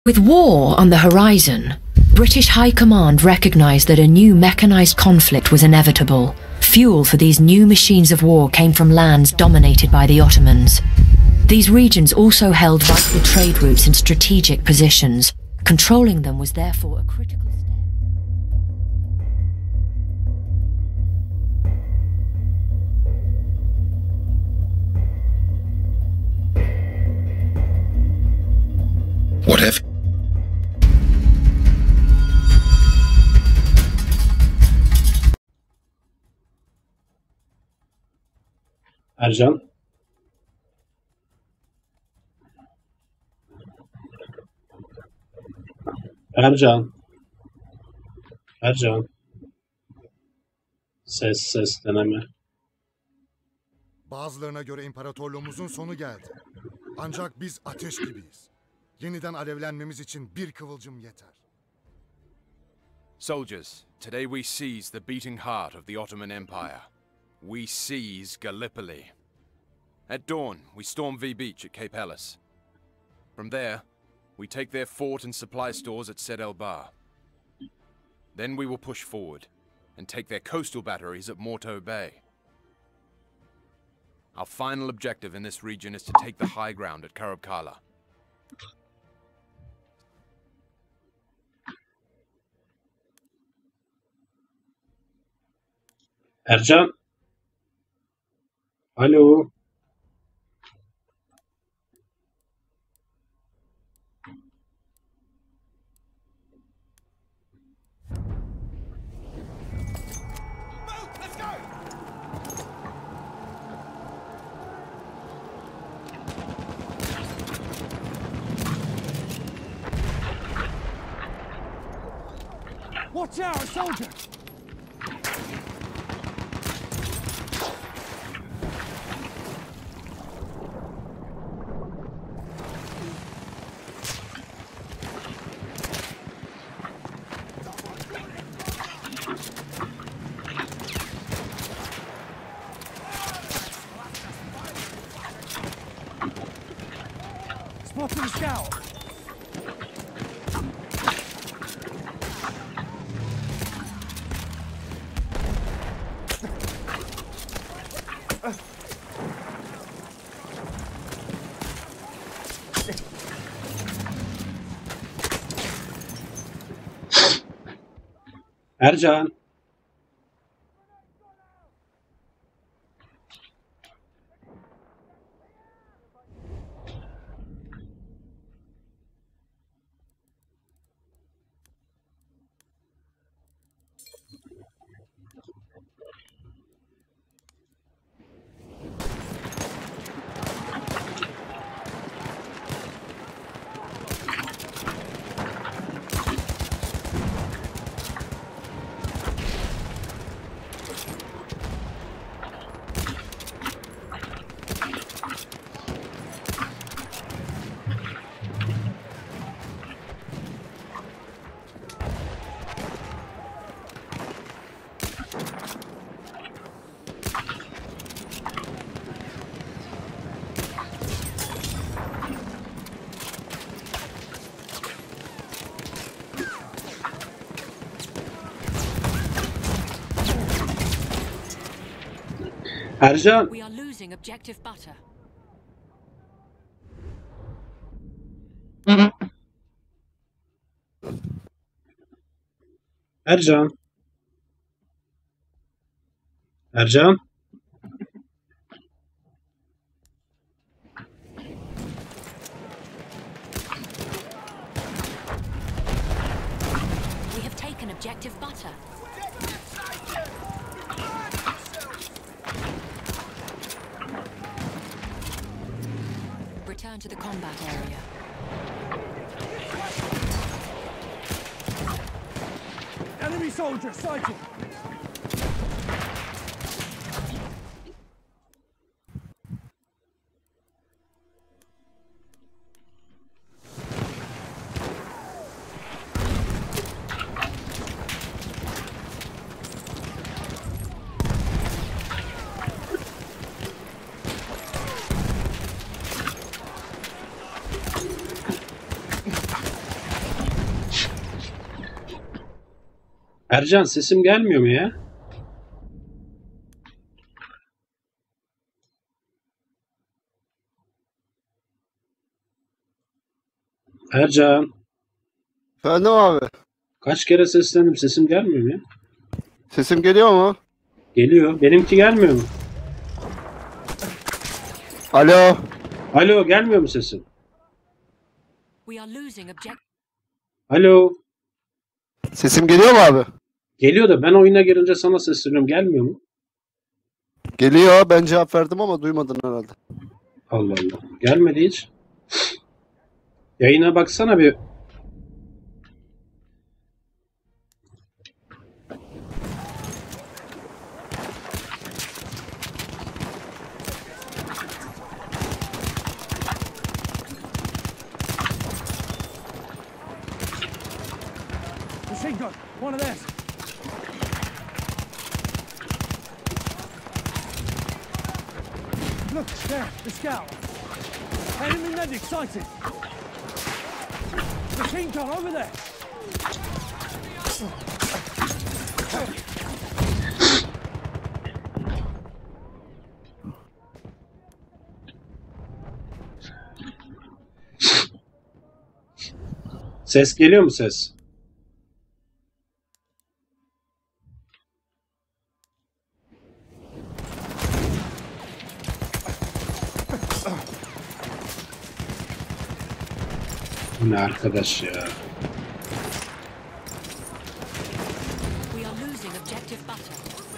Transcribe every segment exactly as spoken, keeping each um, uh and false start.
With war on the horizon, British High Command recognized that a new mechanized conflict was inevitable. Fuel for these new machines of war came from lands dominated by the Ottomans. These regions also held vital trade routes in strategic positions. Controlling them was therefore a critical step. What if? Ercan. Ercan. Ercan. Ses ses deneme. Bazılarına göre imparatorluğumuzun sonu geldi. Ancak biz ateş gibiyiz. Yeniden alevlenmemiz için bir kıvılcım yeter. Soldiers, today we seize the beating heart of the Ottoman Empire. We seize Gallipoli. At dawn, we storm V Beach at Cape Helles. From there, we take their fort and supply stores at Sed El Bahr. Then we will push forward and take their coastal batteries at Morto Bay. Our final objective in this region is to take the high ground at Karabkala. Ercan. Alo. Watch out, soldier! Spotted a scout! Ercan. Ercan. We are losing objective butter. Ercan. Ercan. We have taken objective butter. Return to the combat area. Enemy soldier sighted! Ercan sesim gelmiyor mu ya? Ercan. Efendim abi. Kaç kere seslendim, sesim gelmiyor mu ya? Sesim geliyor mu? Geliyor. Benimki gelmiyor mu? Alo. Alo, gelmiyor mu sesim? We are losing object. Alo. Sesim geliyor mu abi? Geliyor da ben oyuna girince sana sesleniyorum. Gelmiyor mu? Geliyor. Ben cevap verdim ama duymadın herhalde. Allah Allah. Gelmedi hiç. Yayına baksana bir. Machine gun. One of theirs. Look, there, the scout. Enemy medic sighted. Machine gun over there. Ses geliyor mu ses? Bu ne arkadaş ya? We are losing objective butter.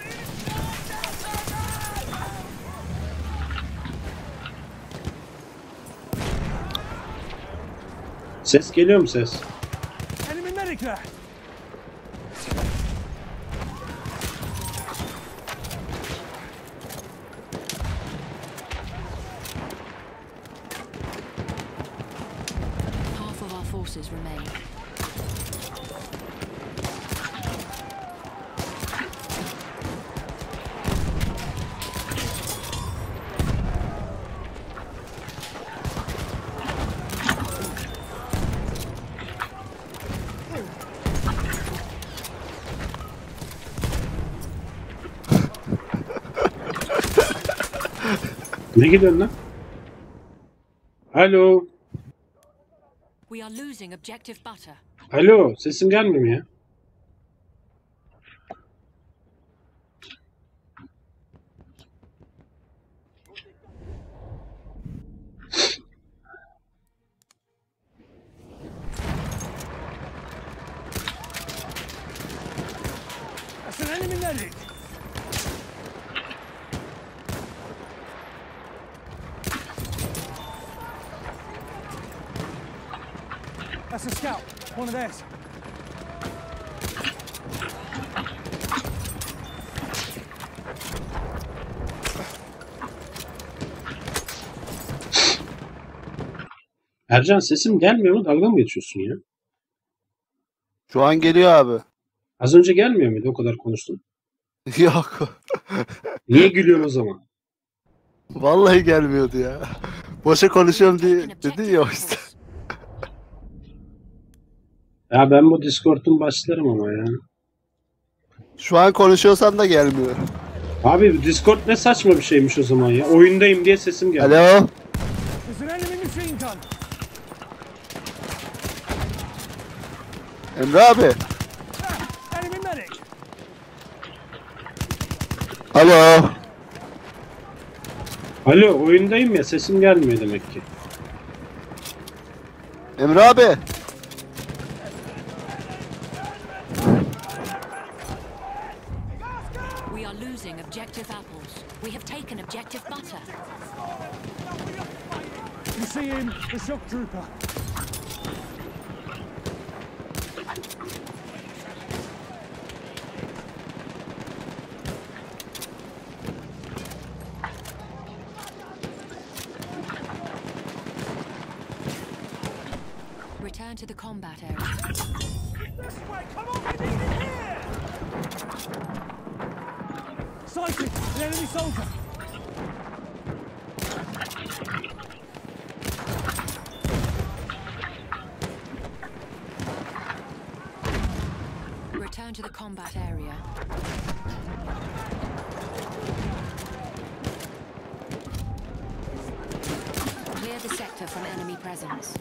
Ses geliyor mu ses? Enemy medic there. Half of our forces remain. Ne gidiyorsun lan? Alo. We are losing objective butter. Alo. Sesim gelmiyor mu ya? That's an enemy medic. That's a scout. One of theirs. Ercan sesim gelmiyor mu? Dalga mı geçiyorsun ya? Şu an geliyor abi. Az önce gelmiyor muydu? O kadar konuştun. Yok. Niye gülüyorsun o zaman? Vallahi gelmiyordu ya. Boşa konuşuyorum diye Taken dedi objective ya o işte. apples. Ya ben bu Discord'un başlarım ama ya. Şu an konuşuyorsan da gelmiyor. Abi Discord ne saçma bir şeymiş o zaman ya. Oyundayım diye sesim geldi. Alo. There's an enemy machine gun. Emre abi. Ah, enemy medic. Alo. Alo oyundayım ya sesim gelmiyor demek ki. Emre abi. We are losing objective apples. We have taken objective butter. You see him, the shock trooper. Return to the combat area. This way, come on, we need him here! Sighted, an enemy soldier. Return to the combat area. Clear the sector from enemy presence.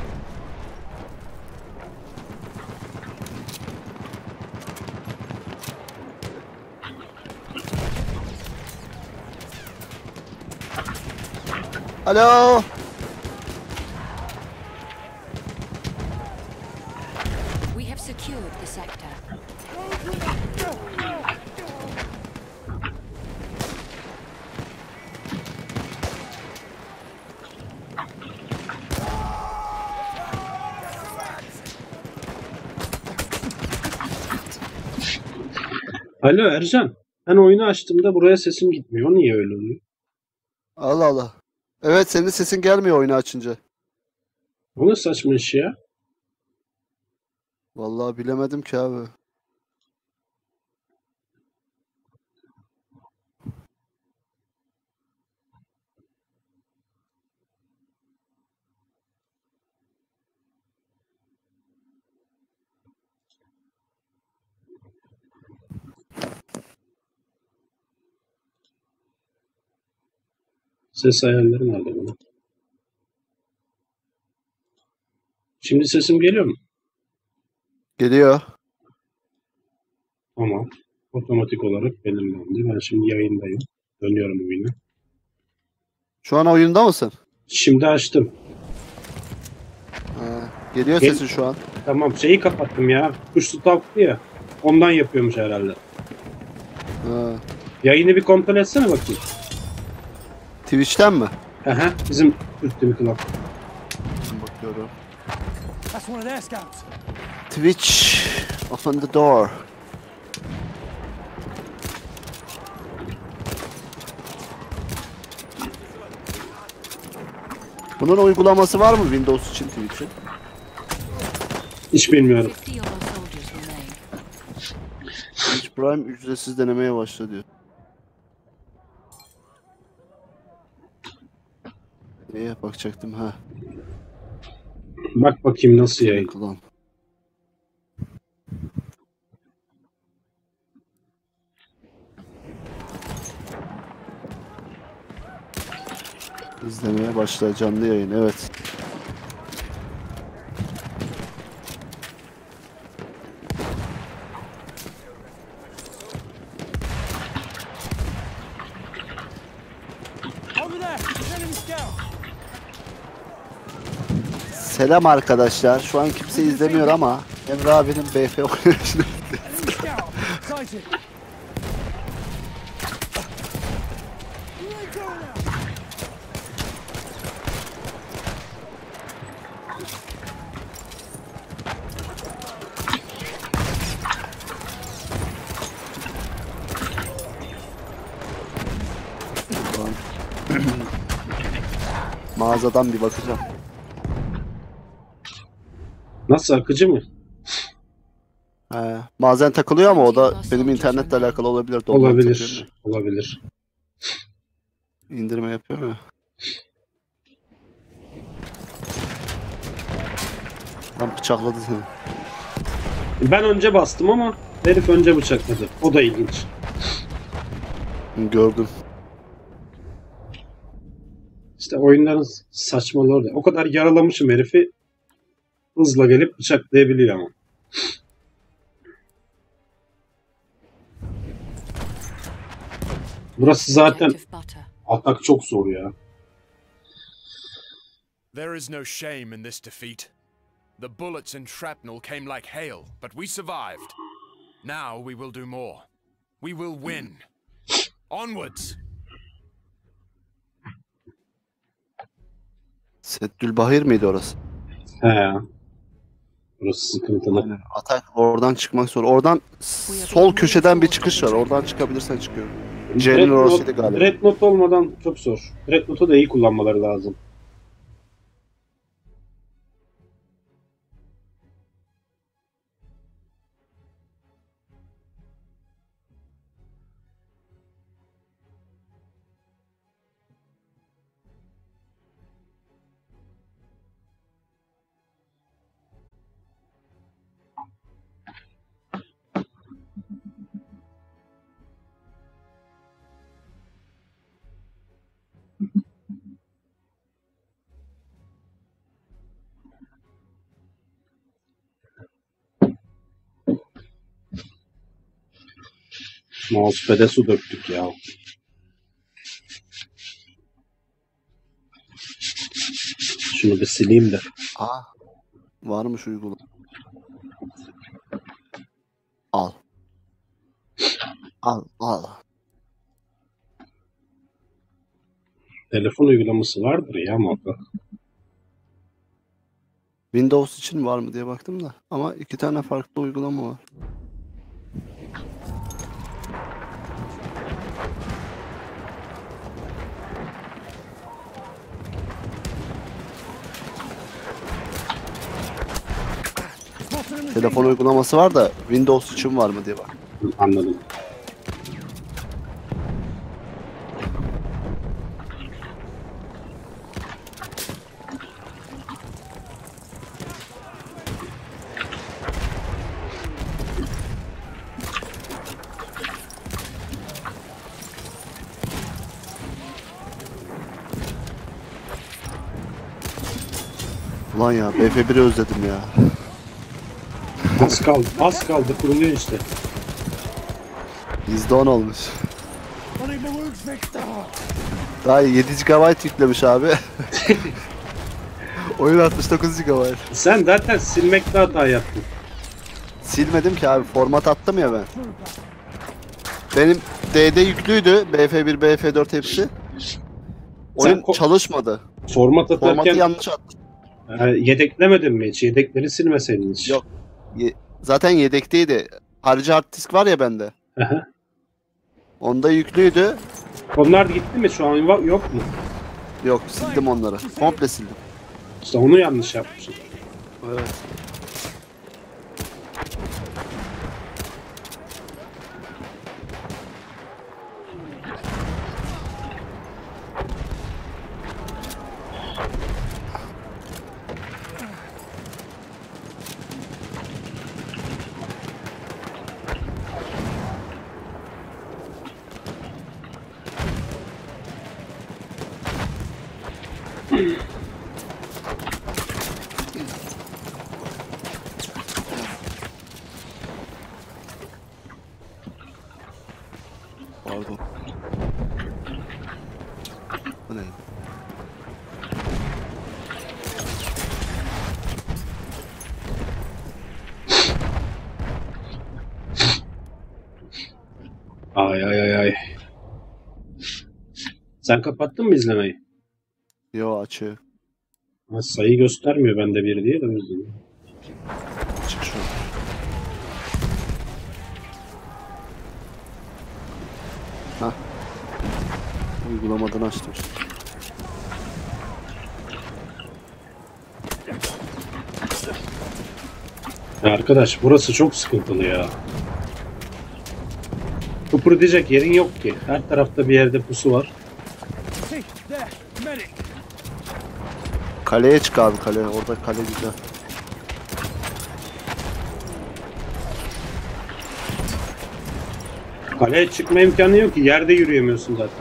Alo. We have secured the sector. Alo Ercan. Ben oyunu açtığımda buraya sesim gitmiyor. Niye öyle oluyor? Allah Allah. Evet, senin sesin gelmiyor oyunu açınca. O ne saçma iş ya? Vallahi bilemedim ki abi. Ses ayarları nerede bunun? Şimdi sesim geliyor mu? Geliyor. Tamam. Otomatik olarak belirlendi. Ben şimdi yayındayım. Dönüyorum oyuna. Şu an oyunda mısın? Şimdi açtım. Ha, geliyor Gel- sesin şu an. Tamam şeyi kapattım ya. Push kalktı ya. Ondan yapıyormuş herhalde. Ha. Yayını bir kontrol etsene bakayım. Twitch'ten mi? Aha, bizim Türk Timi Club. Bakıyorum. That's one of their scouts. Twitch. Open the door. Bunun uygulaması var mı Windows için, Twitch'in? Hiç bilmiyorum. fifty of our soldiers remain. Twitch Prime ücretsiz denemeye başladı diyor. Neye bakacaktım ha? Bak bakayım nasıl yayın. Klan. İzlemeye başla canlı yayın, evet. Over there, an enemy scout. Selam arkadaşlar. Şu an kimse izlemiyor ama Emre abinin B F oynayışını Enemy scout. Sighted. You ain't going out. mağazadan bir bakacağım. Nasıl, akıcı mı? He, bazen takılıyor ama o da benim internetle alakalı olabilir. Dolmayı Olabilir. takıyorum Olabilir. ya. İndirme yapıyor mu? Lan bıçakladı seni. Ben önce bastım ama herif önce bıçakladı. O da ilginç. Gördüm. İşte oyunların saçmalığı orada. O kadar yaralamışım herifi, hızla gelip bıçaklayabiliyor ama. Burası zaten Objective butter. atak çok zor ya. There is no shame in this defeat. The bullets and shrapnel came like hail, but we survived. Now we will do more. We will win. Onwards! Seddülbahir miydi orası? He. Burası sıkıntılı. Aynen. Atak oradan çıkmak zor. Oradan sol köşeden bir çıkış var. Oradan çıkabilirsen çıkıyor. C'nin orasıydı galiba. Dreadnought olmadan çok zor. Dreadnought'u da iyi kullanmaları lazım. Mousepad'e su döktük ya. Şunu bir sileyim de. Aa. Varmış uygulama. Al. Al, al. Telefon uygulaması vardır ya muhakkak. Windows için var mı diye baktım da. Ama iki tane farklı uygulama var. Telefon uygulaması var da Windows için var mı diye bak. Anladım. Ulan ya B F bir'i özledim ya. Az kaldı. Az kaldı. Kuruluyor işte. yüzde on olmuş. Money balloons, Victor! Daha yedi gigabayt yüklemiş abi. Oyun altmış dokuz gigabayt. Sen zaten silmekte hata yaptın. Silmedim ki abi, format attım ya ben. Benim D D yüklüydü, B F bir, B F dört hepsi. Oyun ko- çalışmadı. Format Formatı atarken yanlış attım. e, yedeklemedin mi hiç? Yedekleri silmeseydin hiç. Yok. Ye- zaten yedekteydi. Harici hard disk var ya bende. Aha. Onda yüklüydü. Onlar gitti mi? Şu an va- yok mu? Yok, sildim onları. Komple sildim. İşte onu yanlış yapmışsın. Evet. Pardon. Bu ne? Ay ay ay ay. Sen kapattın mı izlemeyi? Yo, açık. Ha, sayı göstermiyor bende bir diye de o yüzden. Çık şu. Hah. Uygulamadan açtım. Ya arkadaş burası çok sıkıntılı ya. Kıpırdayacak yerin yok ki. Her tarafta bir yerde pusu var. Hey, there, medic! Kaleye çık abi, kale. Orada kale güzel. Kaleye çıkma imkanı yok ki. Yerde yürüyemiyorsun zaten.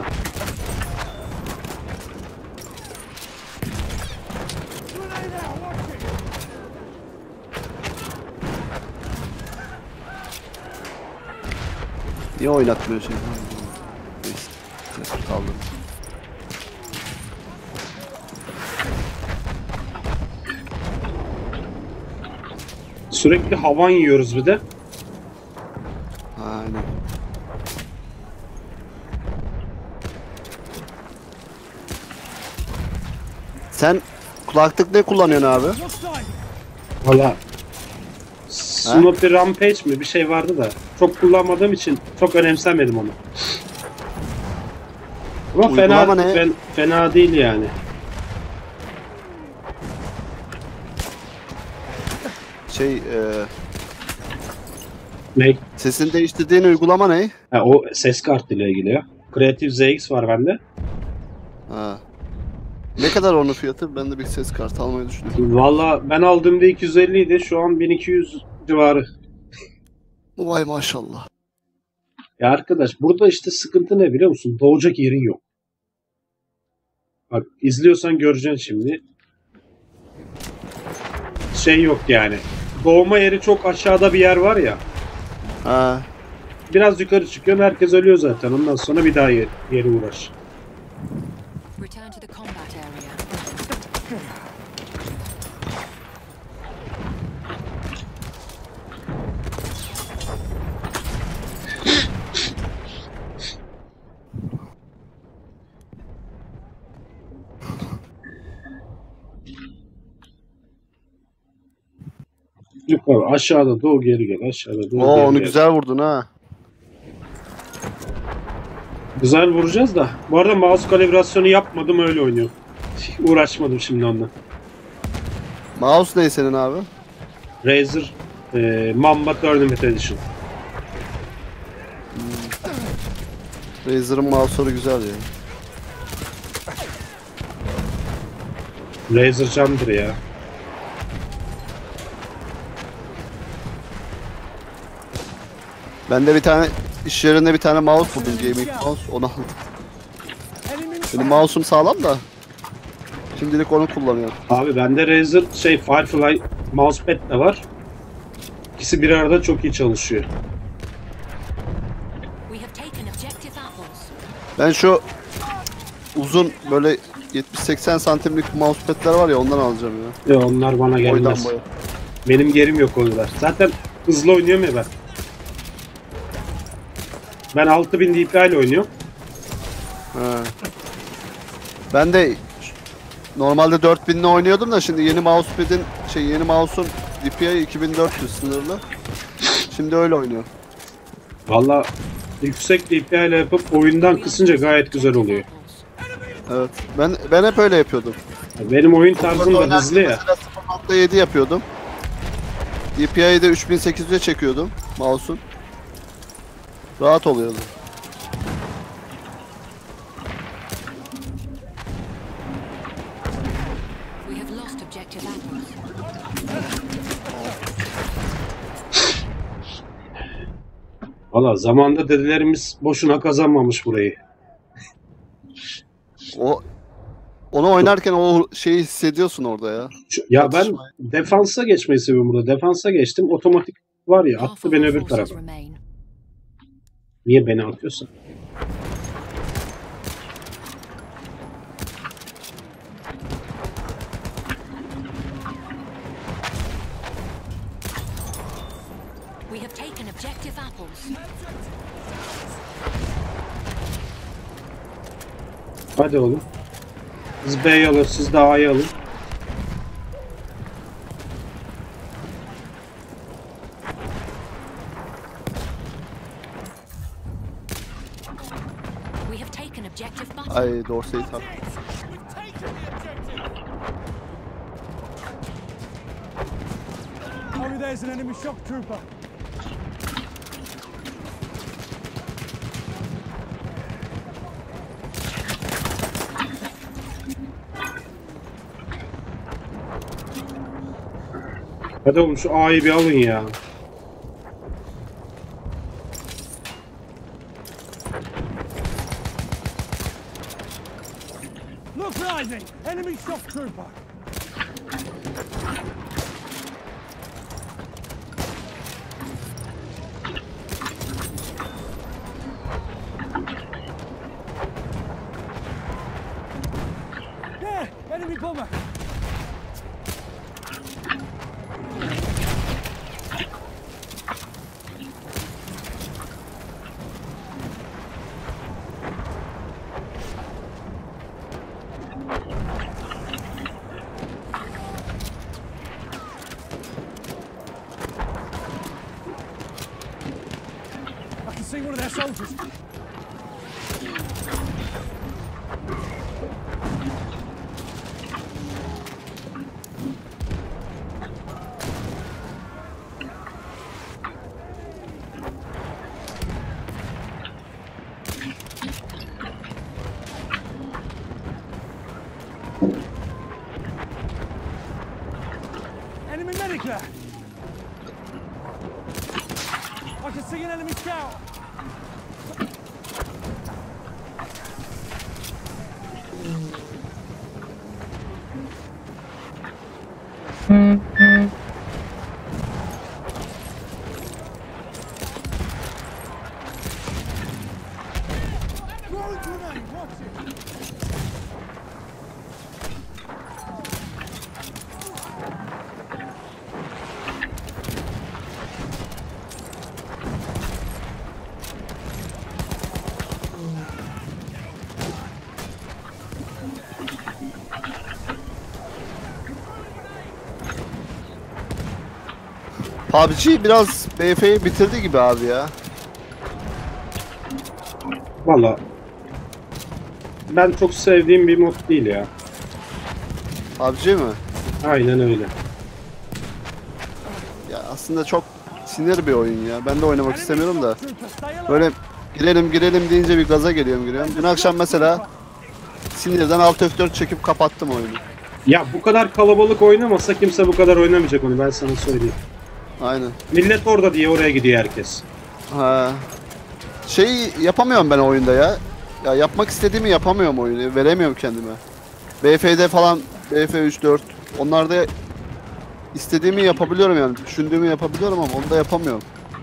Niye oynatmıyor şey? Neyse. Kaldım. Sürekli havan yiyoruz bir de. Aynen. Sen kulaklık ne kullanıyorsun abi? Your side! Valla Snoopy Rampage mi bir şey vardı da çok kullanmadığım için çok önemsemedim onu. Ama fena, Uygulama ne? fen- fena değil yani. Şey, e, Ne? sesini değiştirdiğin uygulama ne? Ha, o ses kartıyla ilgili ya. Creative Z X var bende. Ha. Ne kadar onun fiyatı? Ben de bir ses kartı almayı düşünüyorum. Valla ben aldığımda iki yüz elli idi. Şu an bin iki yüz civarı. Vay maşallah. Ya arkadaş burada işte sıkıntı ne biliyor musun? Doğacak yerin yok. Bak izliyorsan göreceksin şimdi. Şey yok yani. Doğma yeri çok aşağıda bir yer var ya. Ha. biraz yukarı çıkıyorsun, herkes ölüyor zaten. Ondan sonra bir daha yeri, yeri uğraş. Return to the combat area. Yukarı, aşağıda doğu, geri gel. Aşağıda doğu, Oo geri onu gel. güzel vurdun ha. Güzel vuracağız da. Bu arada mouse kalibrasyonu yapmadım, öyle oynuyor. Uğraşmadım şimdi onunla. Mouse ne senin abi? Razer e, Mamba Tournament Edition. Razer'ın mouse'ları güzel ya. Razer candır ya. Ben de bir tane iş yerinde bir tane mouse buldum, gaming mouse, onu aldım. Benim mouse'um sağlam da şimdilik onu kullanıyorum. Abi bende Razer şey Firefly mousepad de var. İkisi bir arada çok iyi çalışıyor. We have taken objective apples. Ben şu uzun böyle yetmiş seksen santimlik mousepad'ler var ya, ondan alacağım ya. Ya onlar bana Boydan gelmez. boya. Benim yerim yok oyunlar. Zaten hızlı oynuyorum ya ben. Ben altı bin D P I ile oynuyorum. Ha. Ben de normalde dört binle oynuyordum da şimdi yeni mousepad'in şey yeni mouse'un D P I iki bin dört yüz sınırlı. Şimdi öyle oynuyor. Valla yüksek D P I ile yapıp oyundan kısınca gayet güzel oluyor. Evet. Ben ben hep öyle yapıyordum. Benim oyun tarzım da hızlı ya. Mesela sıfır nokta yedi yapıyordum. D P I'yi de üç bin sekiz yüze çekiyordum mouse'un. Rahat oluyordu. We have lost objective apples. Valla zamanda dedelerimiz boşuna kazanmamış burayı. O onu oynarken o şeyi hissediyorsun orada ya. Şu- Ya ben defansa geçmeyi seviyorum burada. Defansa geçtim. Otomatik var ya, Half attı of beni our öbür forces tarafa. remain. Niye beni atıyorsun? We have taken objective apples. Hadi oğlum. Siz B'yi alın, siz de A'yı alın. We have taken objective button. Ay Dorsey'i tak. Only there's an enemy shock trooper. Hadi oğlum şu A'yı bir alın ya. Look rising! Enemy shock trooper. Yeah, enemy bomber. I can see one of their soldiers. Enemy medic there! I can see an enemy scout! P U B G biraz B F'yi bitirdi gibi abi ya. Valla ben çok sevdiğim bir mod değil ya. P U B G mi? Aynen öyle. Ya aslında çok sinir bir oyun ya. Ben de oynamak istemiyorum da. Böyle girelim girelim deyince bir gaza geliyorum giriyorum. Dün akşam mesela sinirden alt F dört çekip kapattım oyunu. Ya bu kadar kalabalık oynamasa kimse bu kadar oynamayacak onu, ben sana söyleyeyim. Aynen. Millet orada diye oraya gidiyor herkes. Ha. Şey yapamıyorum ben oyunda ya. Ya yapmak istediğimi yapamıyorum oyunu. Veremiyorum kendime. B F'de falan B F üç dört onlarda istediğimi yapabiliyorum yani. Düşündüğümü yapabiliyorum ama onu da yapamıyorum.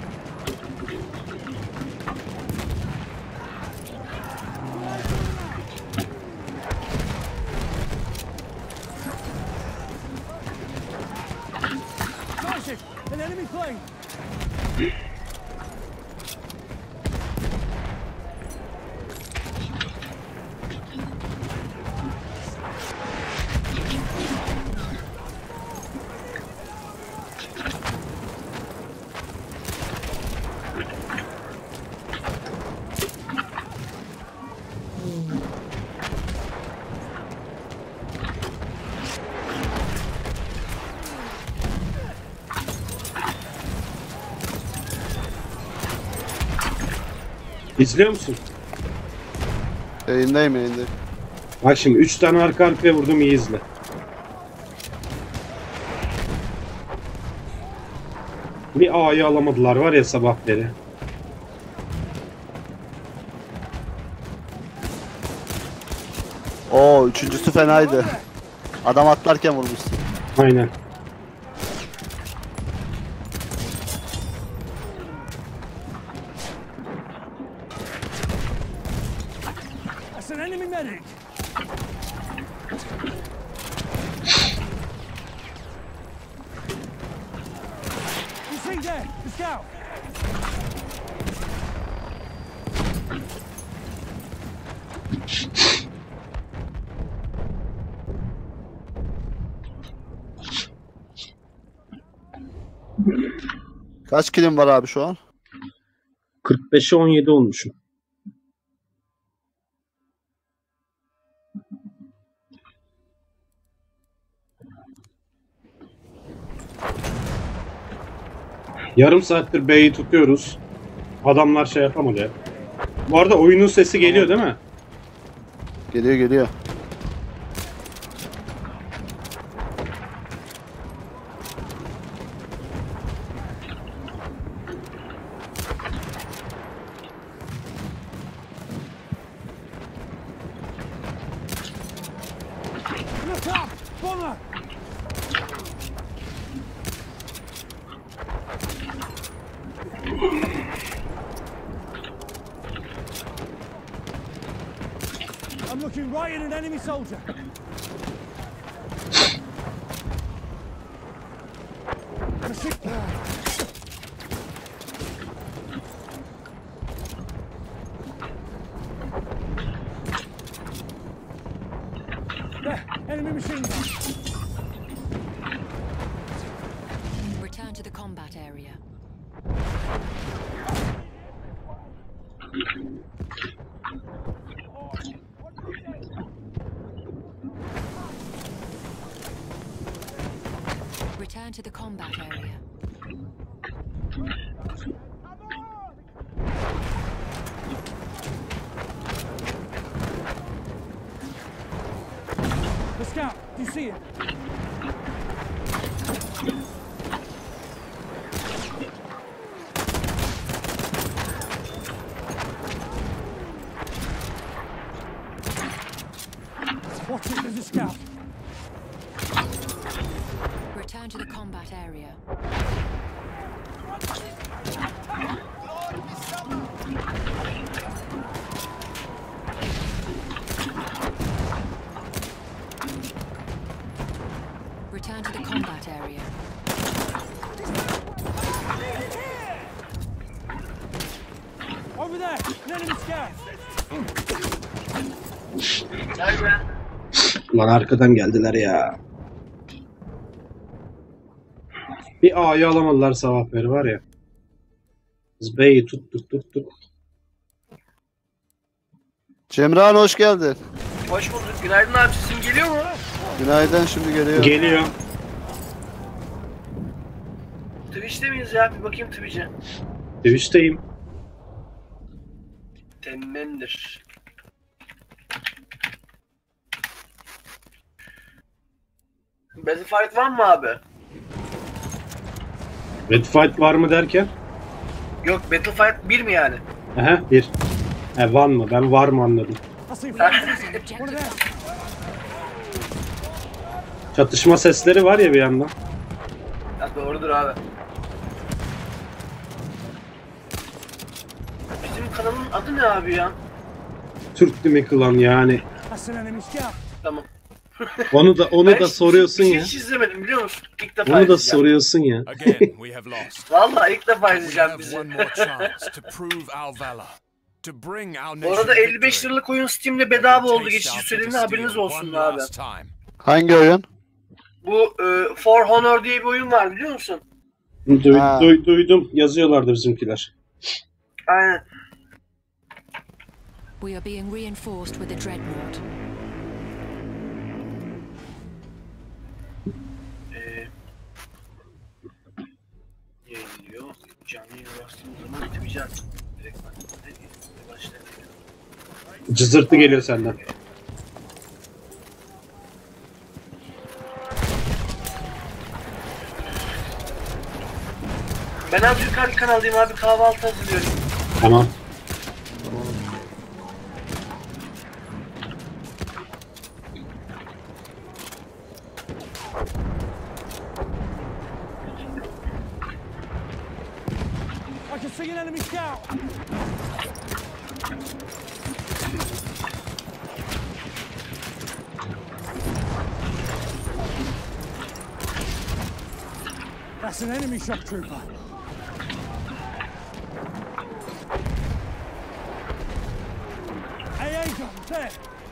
An enemy plane! İzliyor musun? Yayındayım yayındayım. Bak şimdi üç tane arka arkaya vurdum, iyi izle. Bir A'yı alamadılar var ya sabah beri. Oo üçüncüsü fenaydı. Adam atlarken vurmuşsun. Aynen. That's an enemy medic! You see there, the scout! Kaç kilim var abi şu an? kırk beşe on yedi olmuşum. Yarım saattir B'yi tutuyoruz. Adamlar şey yapamadı. Bu arada oyunun sesi geliyor değil mi? Geliyor geliyor. Look up! Bomber! I'm looking right at an enemy soldier. Machine- There, enemy machine gun. Return to the combat area. Return to the combat area. The scout, do you see it? Watch it, there's a scout. Return to the combat area. Return to the combat area. Over there, an enemy scout. Lan arkadan geldiler ya. Bir A'yı alamadılar sabah beri var ya. Biz B'yi tuttuk tuttuk. Cemran hoş geldin. Hoş bulduk. Günaydın abi. Sesim geliyor mu? Günaydın, şimdi geliyor. Geliyor. Twitch'te miyiz ya? Bir bakayım Twitch'e. Twitch'teyim. Tamamdır. Battlefield var mı abi? Battlefield var mı derken? Yok, Battlefield bir mi yani? Aha bir. He var mı? Ben var mı anladım. I see friendlies. One of them. Çatışma sesleri var ya bir yandan. Ya doğrudur abi. Bizim kanalın adı ne abi ya? Türk değil mi kılan yani. That's an enemy scout. Tamam. Onu da onu Ben da hiç- soruyorsun hiç, ya. Hiç izlemedim biliyor musun? İlk defa Onu da izleyeceğim. soruyorsun ya. Again, we have lost. Vallahi ilk defa We izleyeceğim have bizi. one more chance to prove our valor. To bring our Bu nation arada elli beş victory. liralık oyun Steam'de bedava oldu. Taste Geçici our süreliğine bitter haberiniz steel olsun one abi. last time. Hangi oyun? Bu e, For Honor diye bir oyun var biliyor musun? Du- Ha. du- duydum. Yazıyorlardı bizimkiler. Aynen. We are being reinforced with a dreadnought. Ee, yayınlıyor. Canlı yayına bastığımız zaman Twitch'e at. Direkt bak. Ne başlar. Cızırtı geliyor senden. Ben abi yukarı kanaldayım abi, kahvaltı hazırlıyorum. Tamam. I can see an enemy scout. That's an enemy shock trooper. A A gun, there.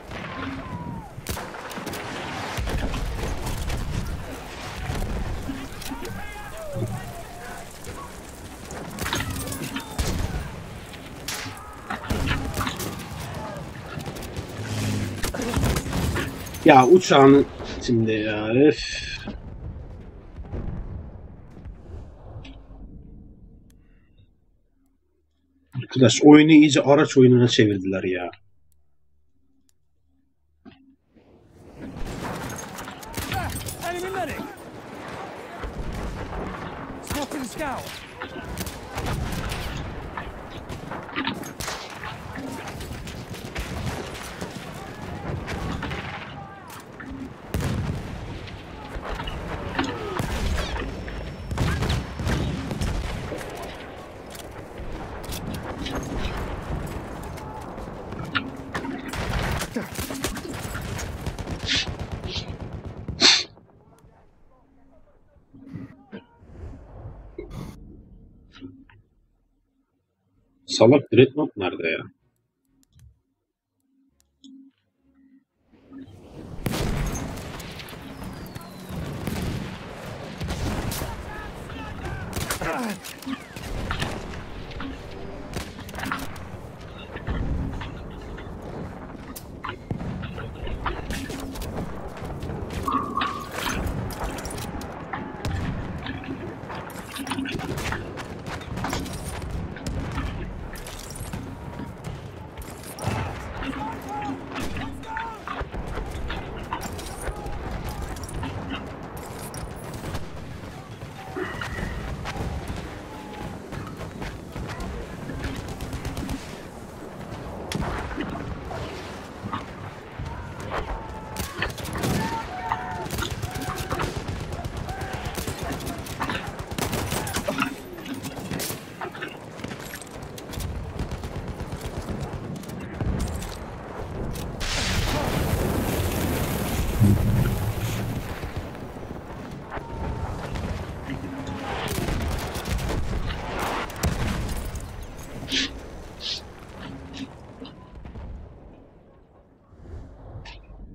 Ya uçağını şimdi ya. Öf. Arkadaş oyunu iyice araç oyununa çevirdiler ya. Ah, enemy medic. Spotted a scout. Salak Dreadnought nerede ya?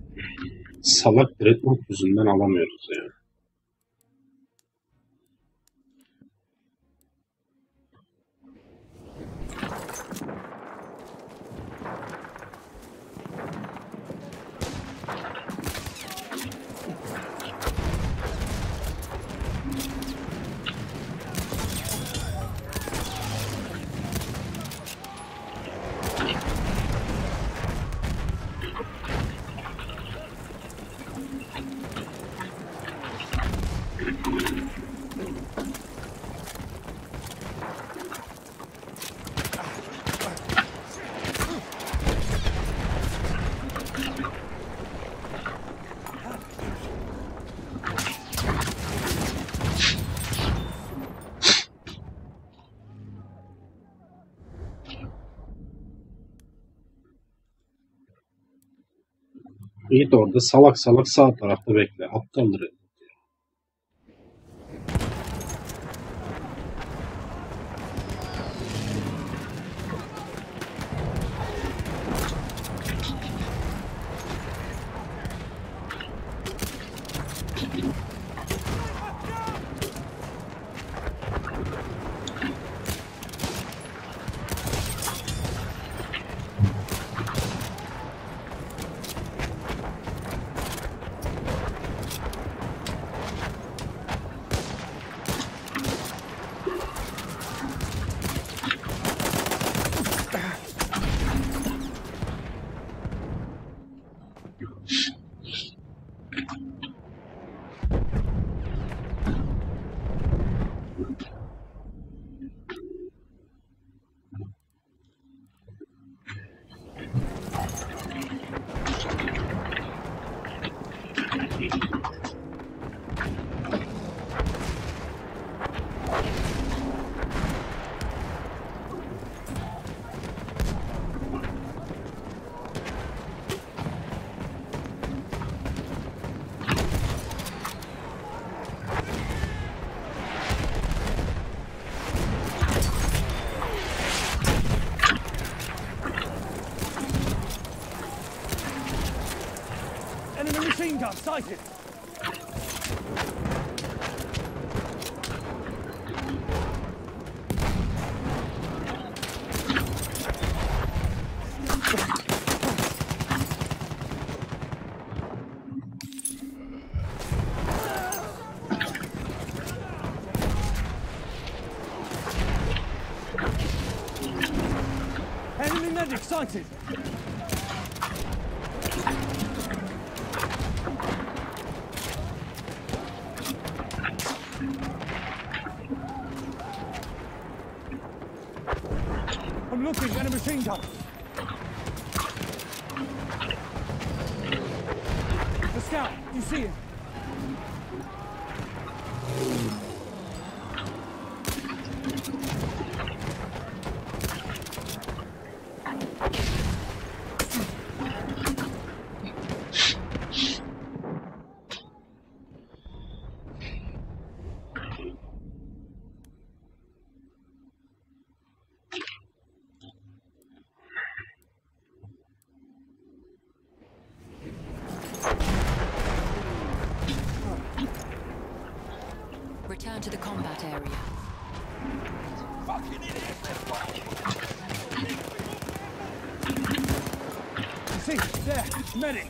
Salak Dreadnought yüzünden alamıyoruz ya. İyi de orada salak salak sağ tarafta bekle. Aptaldır. Enemy machine gun sighted. Enemy medic sighted. I'm looking at a machine gun. The scout, you see him? Return to the combat area. You see, there, medic.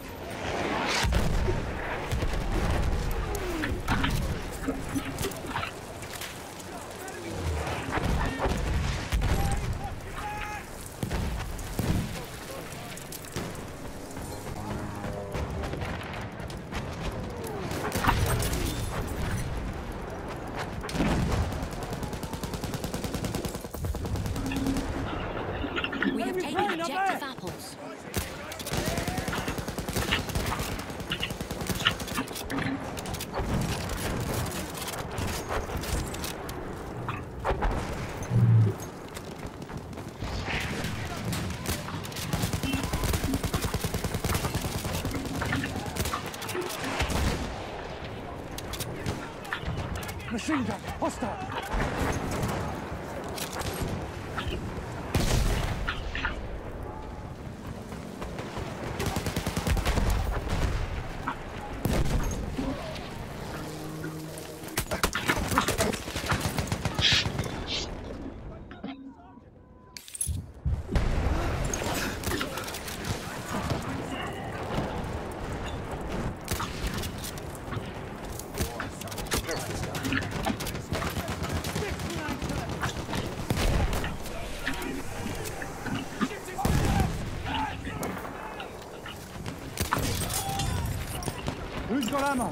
We have taken plane up objective there. apples. Machine gun, hostile. Who's got ammo?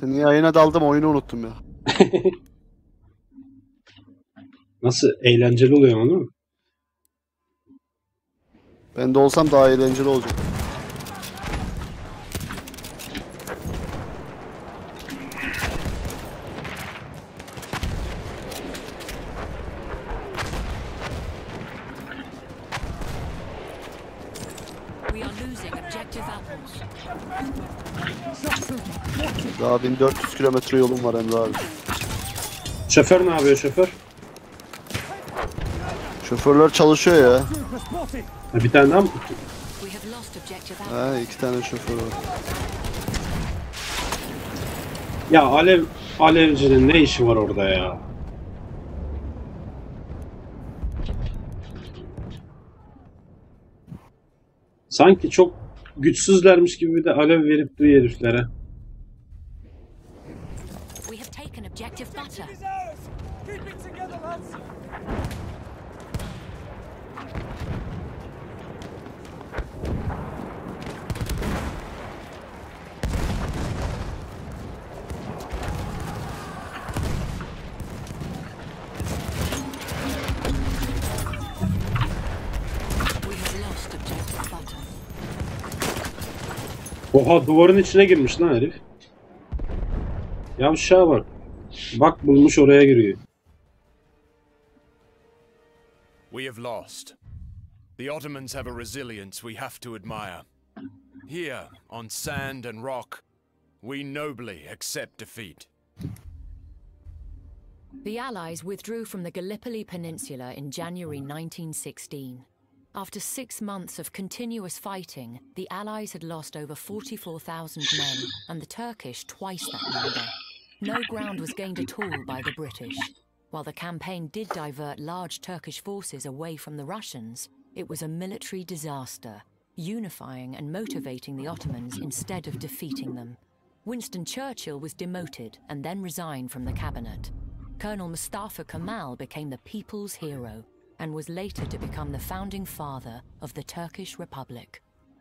Seni yayına daldım, oyunu unuttum ya. Nasıl eğlenceli oluyor ama değil mi? Ben de olsam daha eğlenceli olacak. We are losing objective apples. Daha bin dört yüz kilometre yolum var Emre abi. Şoför ne yapıyor şoför? Şoförler çalışıyor ya. Ha, bir tane daha mı? We have lost objective apples. Ha, iki tane şoför var. Ya alev alevcinin ne işi var orada ya? Sanki çok güçsüzlermiş gibi bir de alev verip duruyor heriflere. We have taken objective butter. Keep it together, lads. We have lost objective butter. Oha, duvarın içine girmiş lan herif. Yavşağa bak. Bak bulmuş oraya giriyor. We have lost. The Ottomans have a resilience we have to admire. Here, on sand and rock, we nobly accept defeat. The Allies withdrew from the Gallipoli Peninsula in January nineteen sixteen. After six months of continuous fighting, the Allies had lost over forty-four thousand men, and the Turkish twice that number. No ground was gained at all by the British. While the campaign did divert large Turkish forces away from the Russians, it was a military disaster, unifying and motivating the Ottomans instead of defeating them. Winston Churchill was demoted and then resigned from the cabinet. Colonel Mustafa Kemal became the people's hero and was later to become the founding father of the Turkish Republic.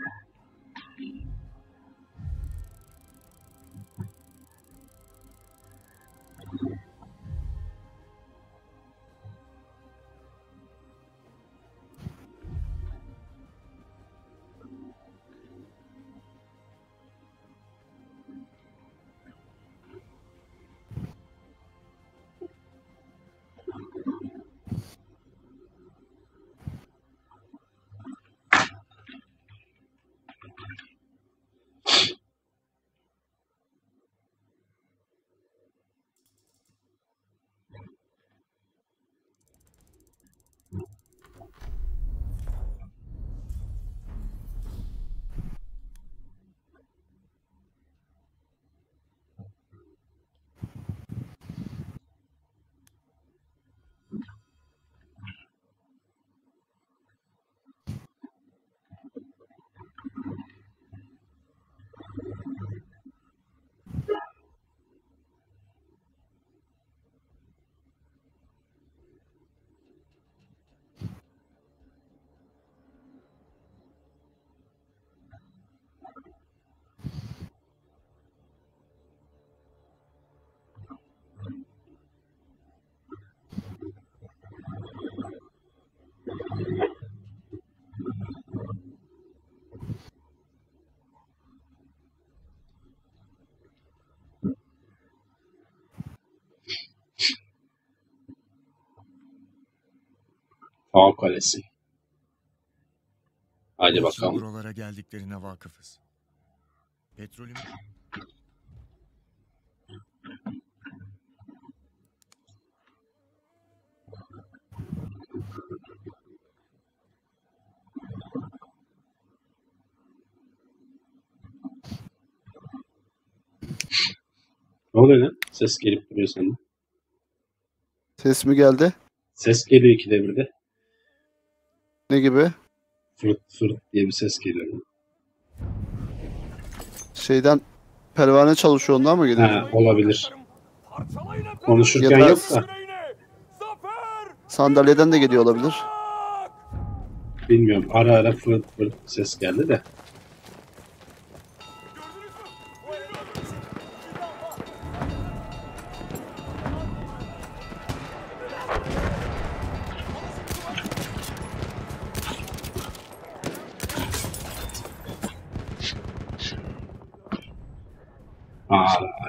Ağ Kalesi. Hadi Nasıl bakalım. buralara geldiklerine vakıfız. Petrolüm... Ne oluyor lan? Ses gelip duruyor senden. Ses mi geldi? Ses geliyor ikide birde. Ne gibi? Fırt fırt diye bir ses geliyor. Şeyden pervane çalışıyor, ondan mı geliyor? Ha, olabilir. Parçalayın efendim. Konuşurken Ya da- yok da. Zafer! Sandalyeden de geliyor olabilir. Bilmiyorum. Ara ara fırt fırt ses geldi de. Gördünüz mü? O eli öldürecek. Bir daha var. Aa,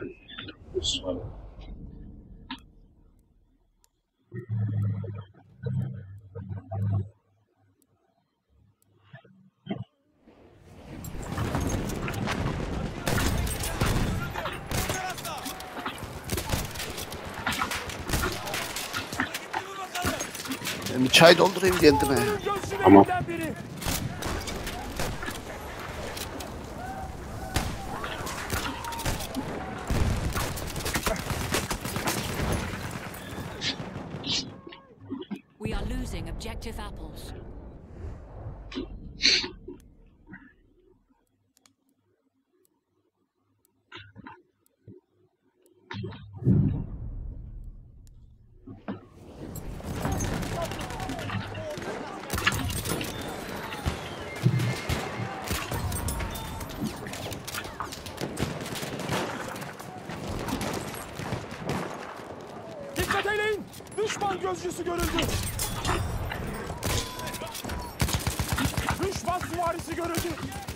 Ben bir çay doldurayım kendime. Tamam. We are losing objective apples. Dikkat eyleyin! Düşman gözcüsü görüldü! Düşman süvarisi görüldü!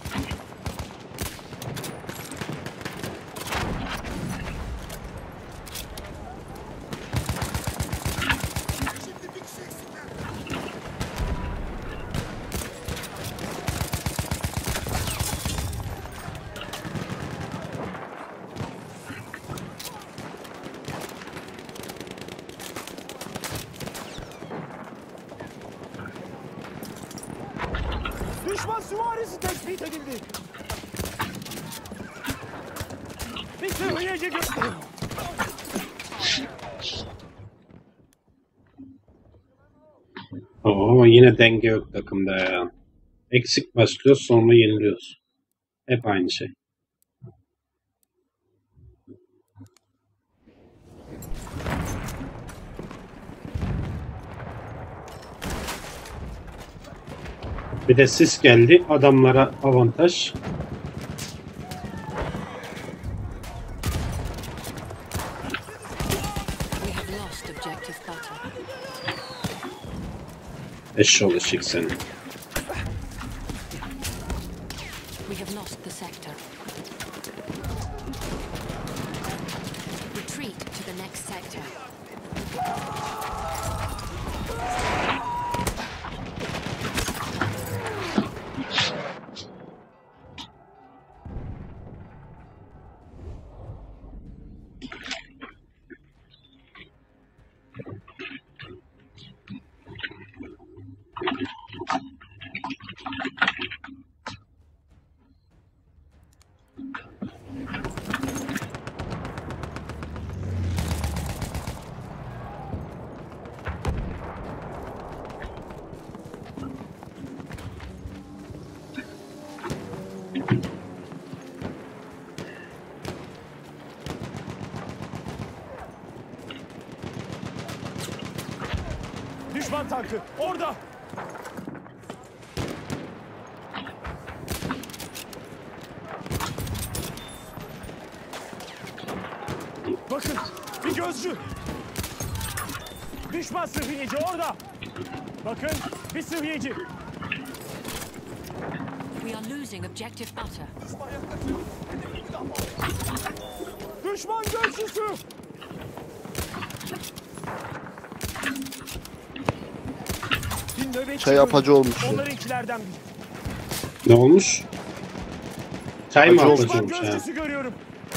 Düşman süvarisi tespit edildi. Bir sıhhiyeci göster. Oo, yine denge yok takımda ya. Eksik başlıyoruz, sonra yeniliyoruz. Hep aynı şey. Bir de sis geldi. Adamlara avantaj. We have lost objective butter. Eşşoğlu ışık seni. We have lost the sector. Retreat to the next sector. Düşman tankı orada. Bakın bir gözcü. Düşman sıhhiyeci orada. Bakın bir sıhhiyeci. We are losing objective butter. Düşman gözcüsü. Bir nöbetçi Çay apacı olmuş. onlarınkilerden biri. Ne olmuş? Çay mı Acı apacı Düşman olmuş ha? gözcüsü görüyorum.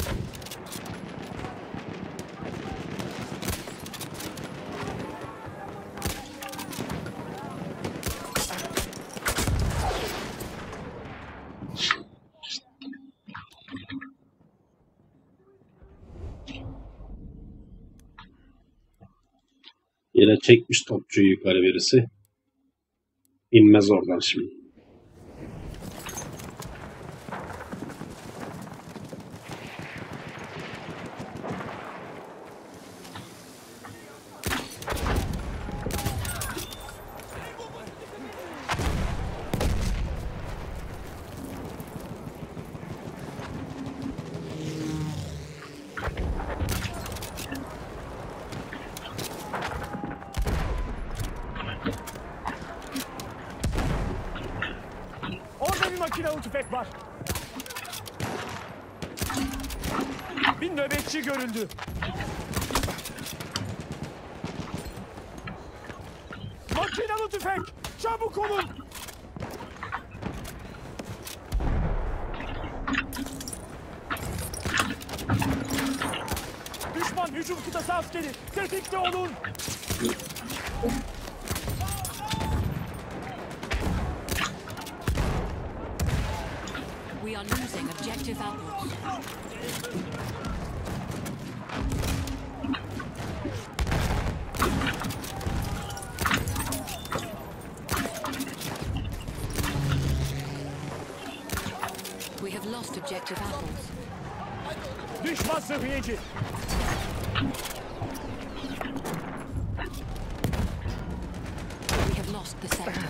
Yine çekmiş topçuyu yukarı birisi. İnmez oradan şimdi. Orada bir makinalı tüfek var. Bir nöbetçi görüldü. Makinalı tüfek! Çabuk olun! Düşman hücum kıtası askeri! Tetikte olun! We are losing objective apples. We have lost objective apples. Düşman sıhhiyeci! We have lost the sector.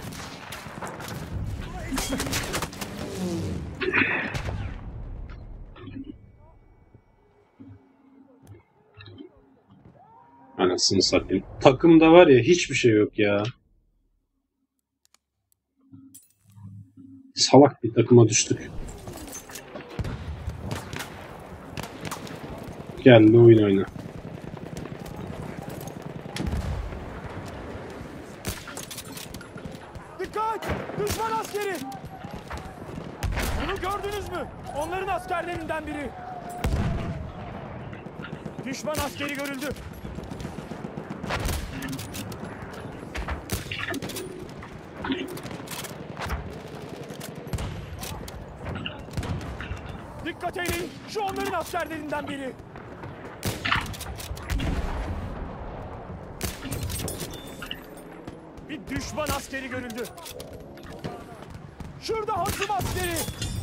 Anasını satayım. Takımda var ya hiçbir şey yok ya. Salak bir takıma düştük. Gel de oyun oyna. Dikkat! Düşman askeri! Onu gördünüz mü? Onların askerlerinden biri. Düşman askeri görüldü. Dikkat eyleyin! Şu onların askerlerinden biri. Bir düşman askeri görüldü. Şurada hasım askeri.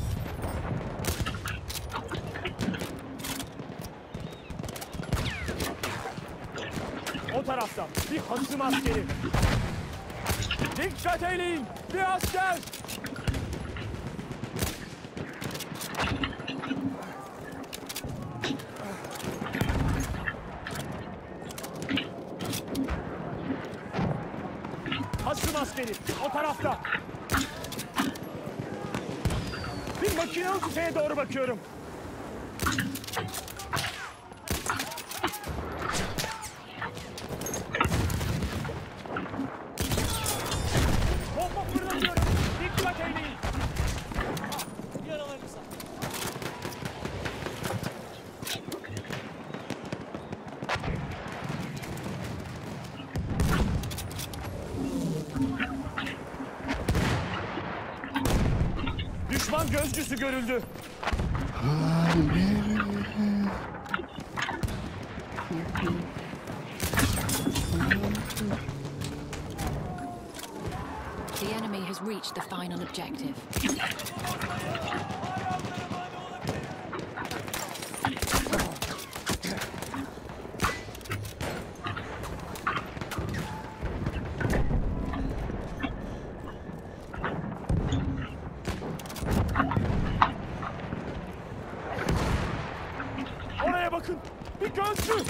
O tarafta bir hasım askeri. Dikkat eyleyin! Bir asker! Hasım askeri o tarafta. Bir makinalı tüfeğe doğru bakıyorum. Bomba fırlatıyorum. Dikkat eyleyin. Yaralarınıza. Düşman gözcüsü görüldü. The enemy has reached the final objective. Oraya bakın. Bir gözcü.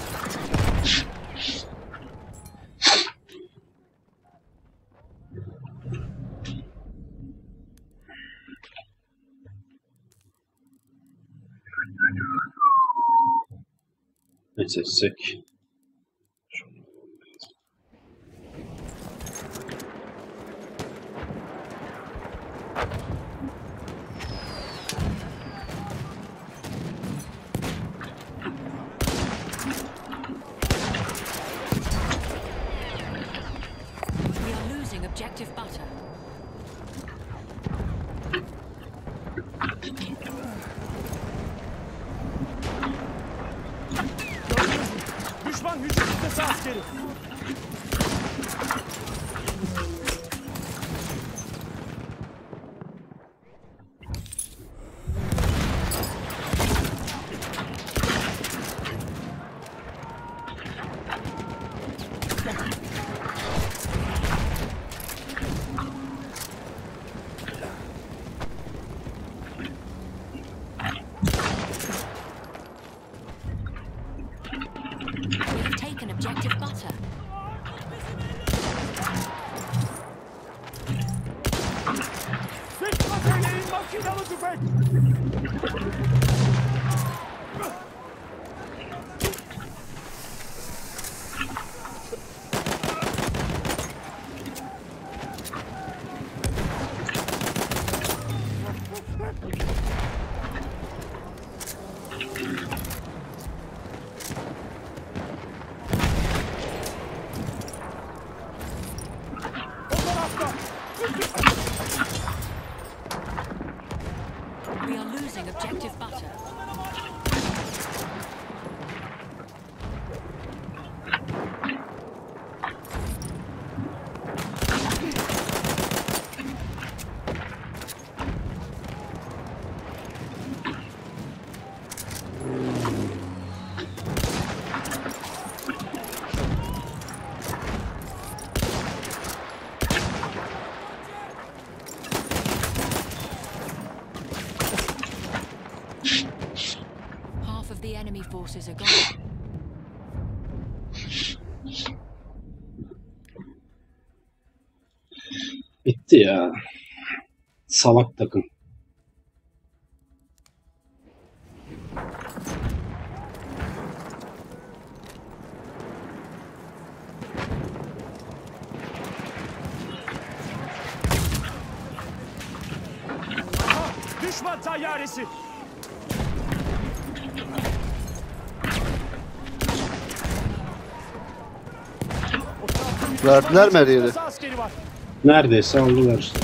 Ne seçsek? We are losing objective butter. Düşman hücum kıtası askeri. We have taken objective butter. Dikkat eyleyin makinalı tüfek. losing objective butter. The enemy forces are gone. Bitti ya. Salak takım. Düşman tayyaresi. Verdiler mi her yeri? Neredeyse aldılar işte.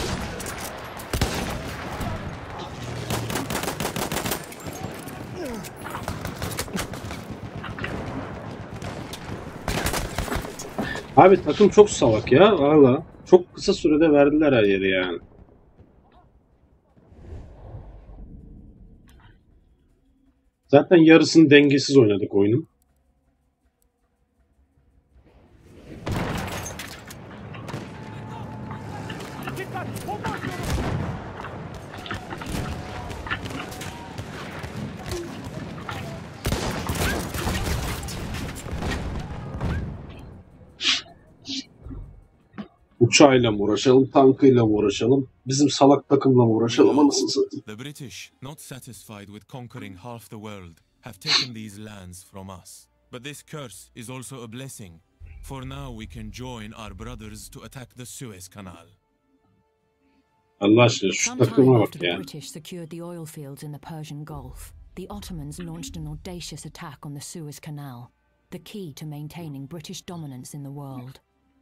Abi takım çok salak ya. Valla. Çok kısa sürede verdiler her yeri yani. Zaten yarısını dengesiz oynadık oyunun. Uçağıyla mı uğraşalım, tankıyla mı uğraşalım, bizim salak takımla mı uğraşalım, anasını satayım. The British, not satisfied with conquering half the world, have taken these lands from us. But this curse is also a blessing, for now we can join our brothers to attack the Suez Canal. Allah aşkına şu takıma bak ya. The British secured the oil fields in the Persian Gulf. The Ottomans launched an audacious attack on the Suez Canal, the key to maintaining British dominance in the world.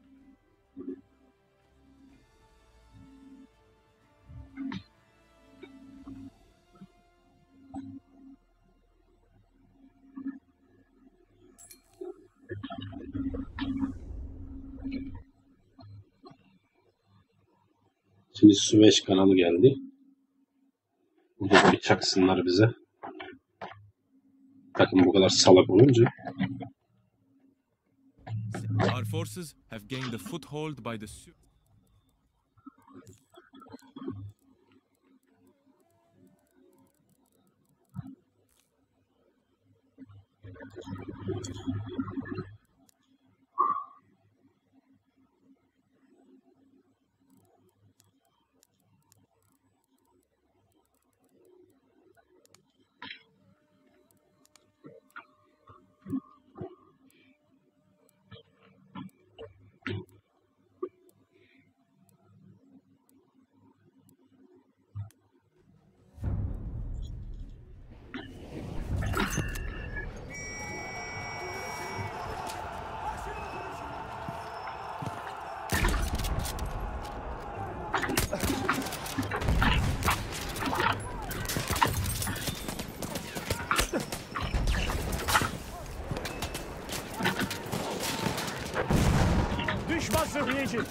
Şimdi Süveyş kanalı geldi. Burada bir çaksınlar bize. Takım bu kadar salak olunca. Our forces have gained a foothold by the Suez. Düşman zırhlayıcı.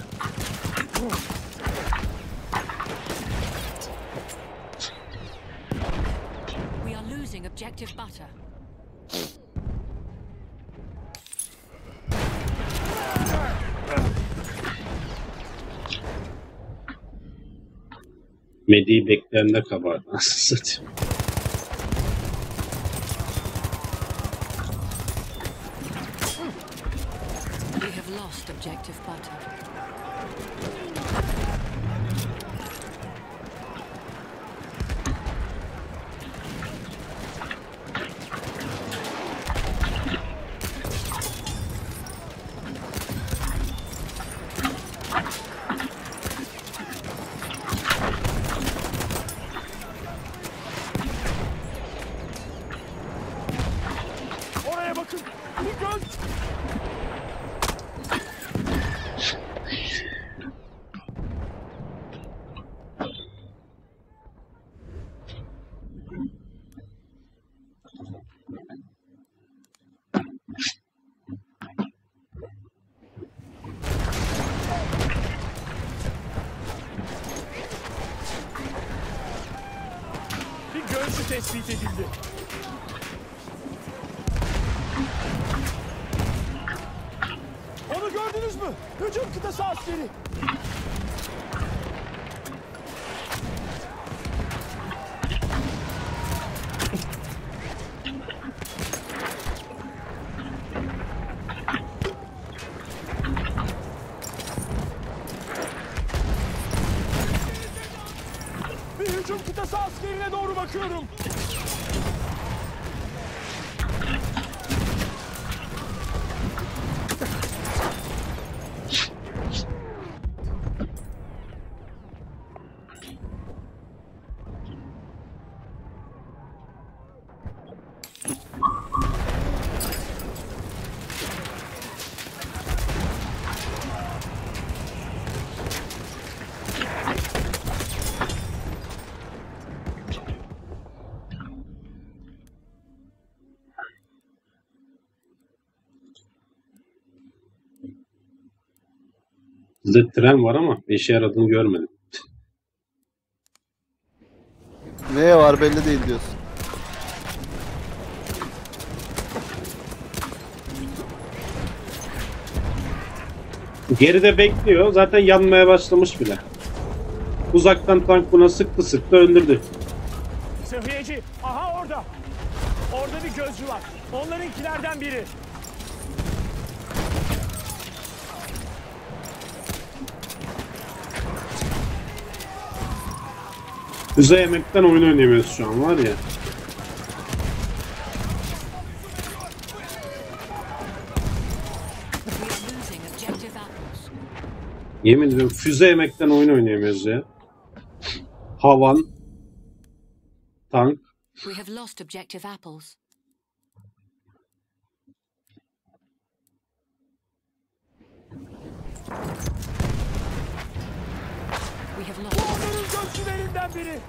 We are losing objective butter. Medi'yi bekleyenler kabahat. Nasıl satayım? We have lost objective butter. Oraya bakın. Bu göz. gözcü tespit edildi. Onu gördünüz mü? Hücum kıtası askeri. Bir hücum kıtası askerine doğru bakıyorum. Bizde tren var ama işe yaradığını görmedim. Neye var belli değil diyorsun. Geride bekliyor. Zaten yanmaya başlamış bile. Uzaktan tank buna sıktı sıktı öldürdü. Sıhhiyeci, aha orada. Orada bir gözcü var. Onlarınkilerden biri. Füze yemekten oyun oynayamıyoruz şu an var ya. Yemin ediyorum füze yemekten oyun oynayamıyoruz ya. Havan. Tank. We have lost objective apples. We have lost. Onların gözcülerinden biri.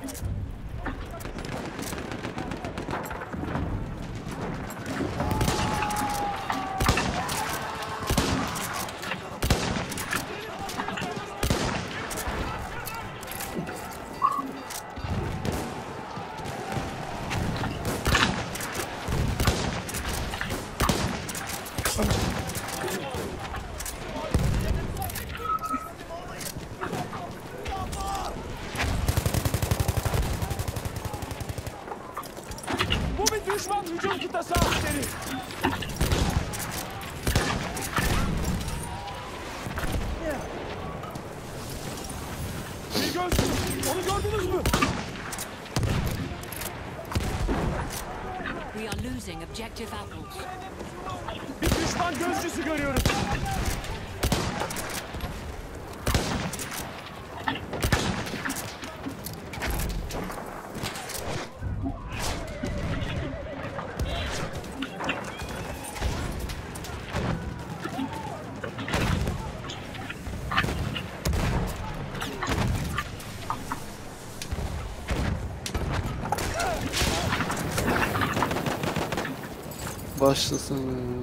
Bu bir düşman hücum kıtası askeri. Bir gözcü. Onu gördünüz mü? We are losing objective apples. Bir düşman gözcüsü görüyorum. Başlasın.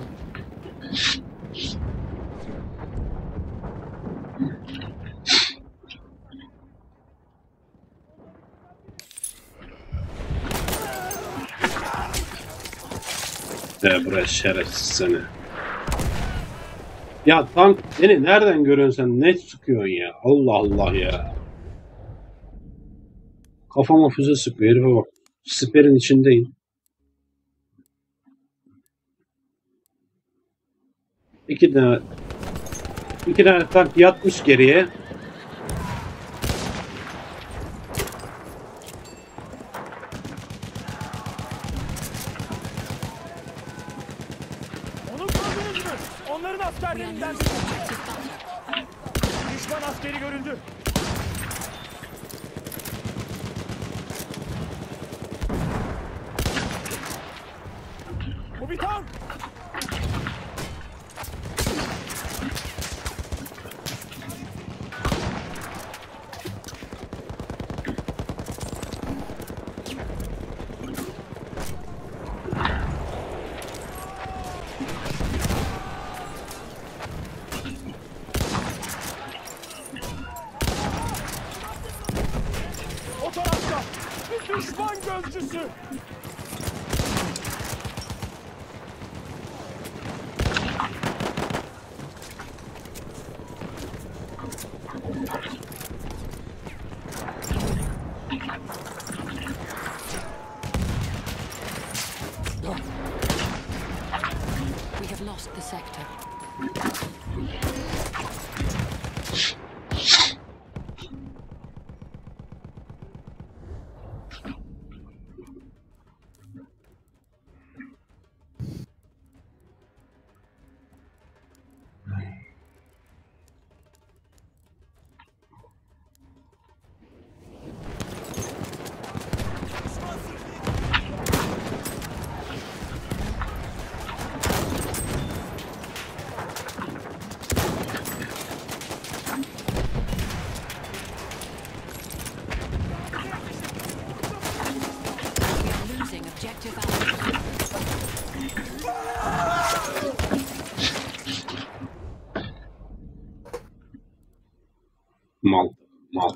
De bre şerefsiz seni. Ya tank beni nereden görüyorsun sen? Ne sıkıyorsun ya? Allah Allah ya. Kafama füze sıkıyor herife bak. Siperin içindeyim. İki tane iki tane tank yatmış geriye. Onu gördünüz mü? Onların askerlerinden biri. Düşman askeri görüldü. Bu bir tank. Düşman gözcüsü. We have lost the sector. Mal. Mal.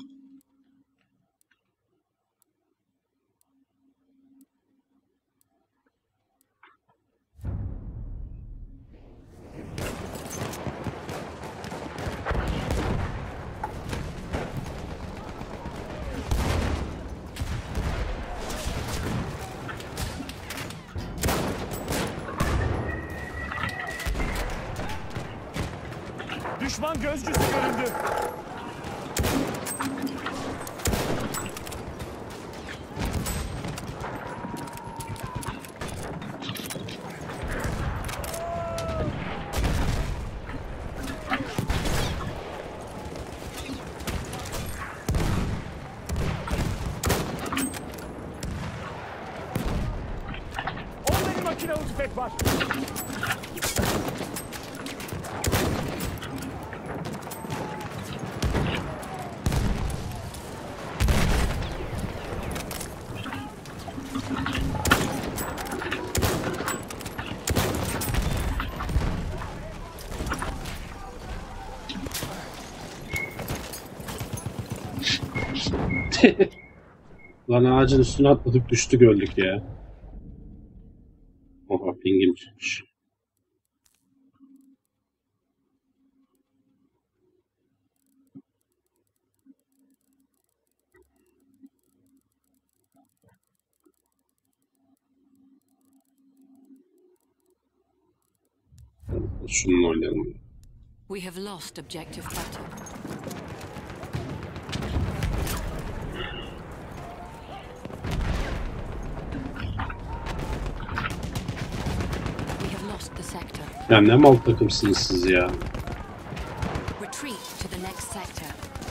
Düşman gözcüsü göründü. Onların makinalı tüfek var. Lan ağacın üstüne atladık düştük öldük ya. Oha pingim çıkmış. Şununla oynayalım. We have lost objective butter. Ya ne mal takımsınız siz ya. Retreat to the next sector.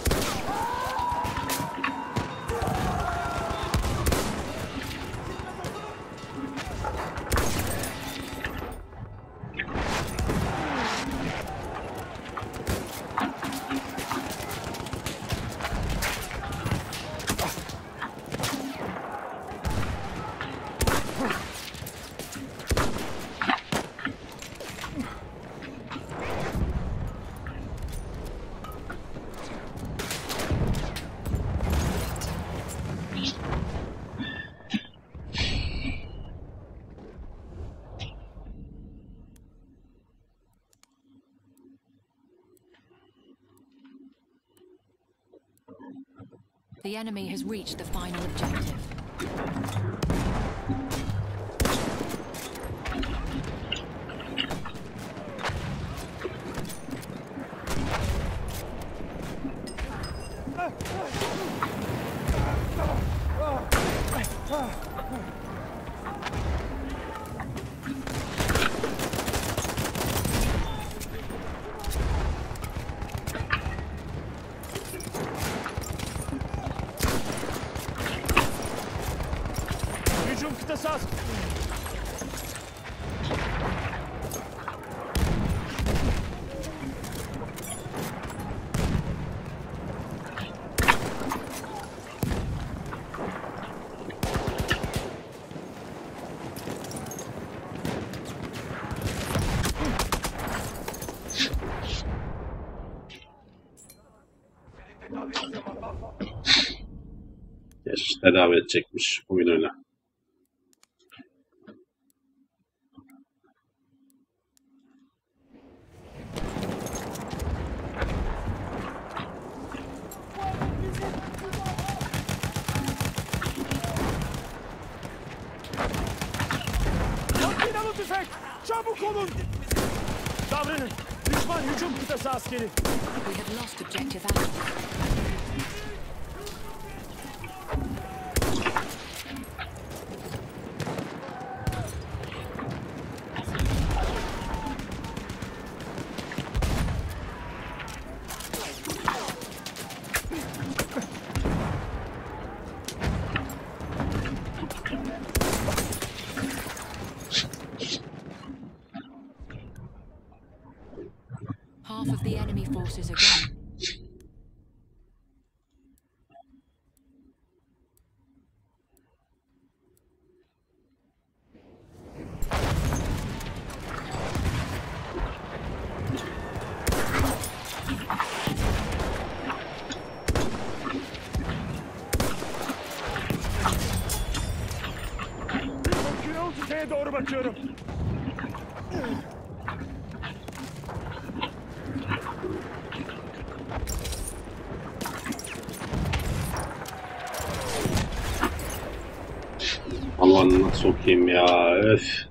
The enemy has reached the final objective. Hücum kıtası az. Geç, tedavi edecekmiş oyun öyle. Makinalı tüfek! Çabuk olun! Davranın! Düşman hücum kıtası askeri! We have lost objective Alpha. Half of the enemy forces are gone. Makinalı tüfeğe doğru bakıyorum. Allah'ını sokayım ya. Öf.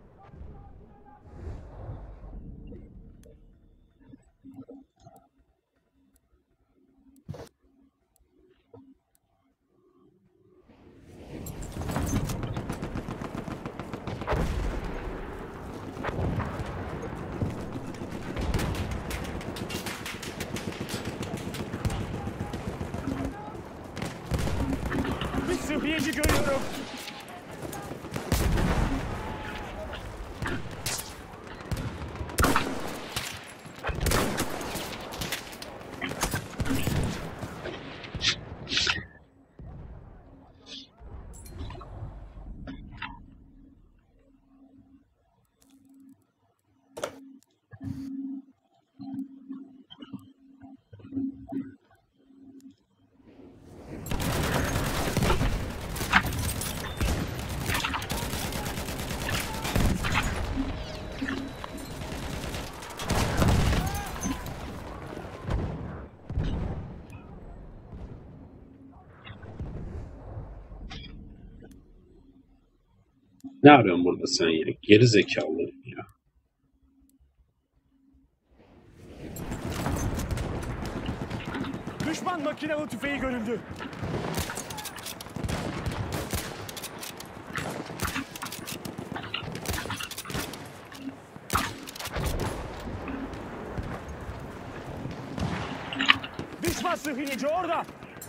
Bir sıhhiyeci görüyorum. Ne arıyorsun burada sen ya? Geri zekalı ya. Düşman makinalı tüfeği görüldü. Düşman sıhhiyeci orada.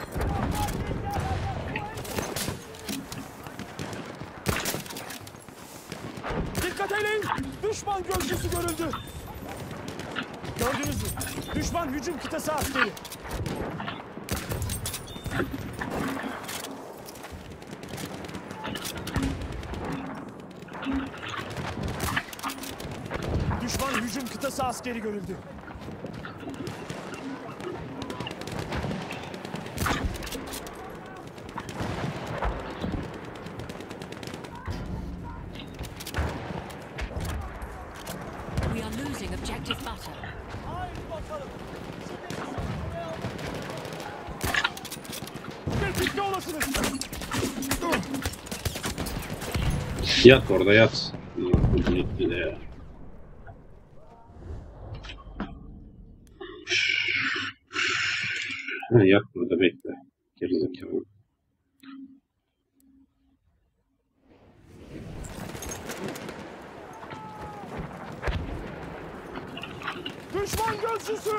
Dikkat edin! Düşman gözcüsü görüldü. Gördünüz mü? Düşman hücum kıtası askeri. Düşman hücum kıtası askeri görüldü. We are losing objective butter. Tetikte olasınız. Yat orada yat. Gitti de ya. Ha, yat burada bekle. Gerizekalı. Düşman gözcüsü.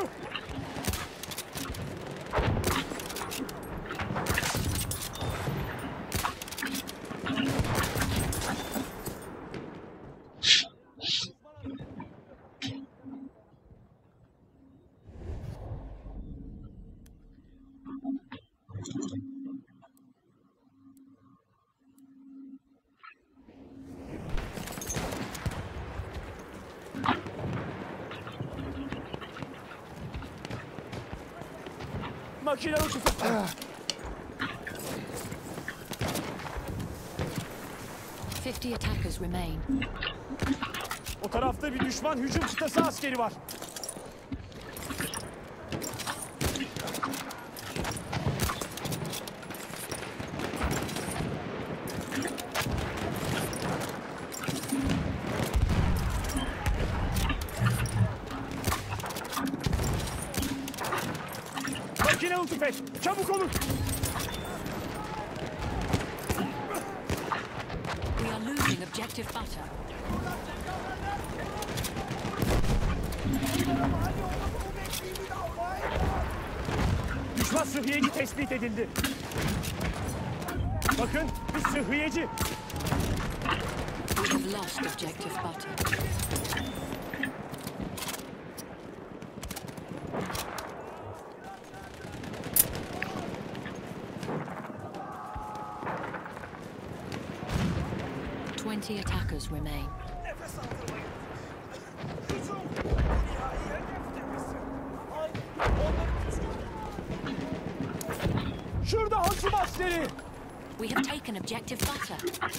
Makinalı tüfek. fifty attackers remain. O tarafta bir düşman hücum kıtası askeri var. Makinalı tüfek, çabuk olun. We are losing objective butter. Düşman sıhhiyeci tespit edildi. Bakın, bir sıhhiyeci. We have lost objective butter. Twenty attackers remain. Şurada hücum askeri. We have taken objective butter.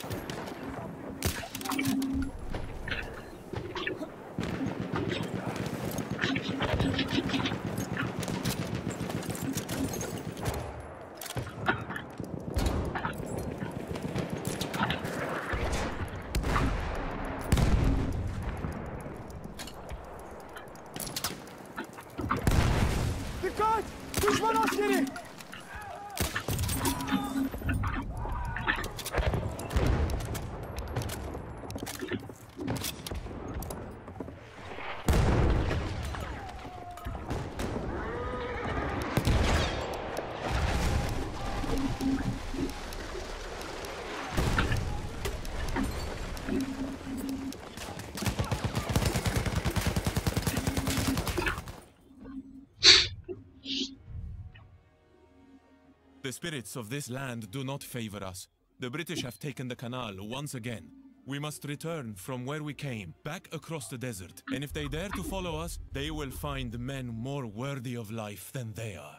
Dikkat! Düşman askeri. The spirits of this land do not favor us. The British have taken the canal once again. We must return from where we came, back across the desert. And if they dare to follow us, they will find men more worthy of life than they are.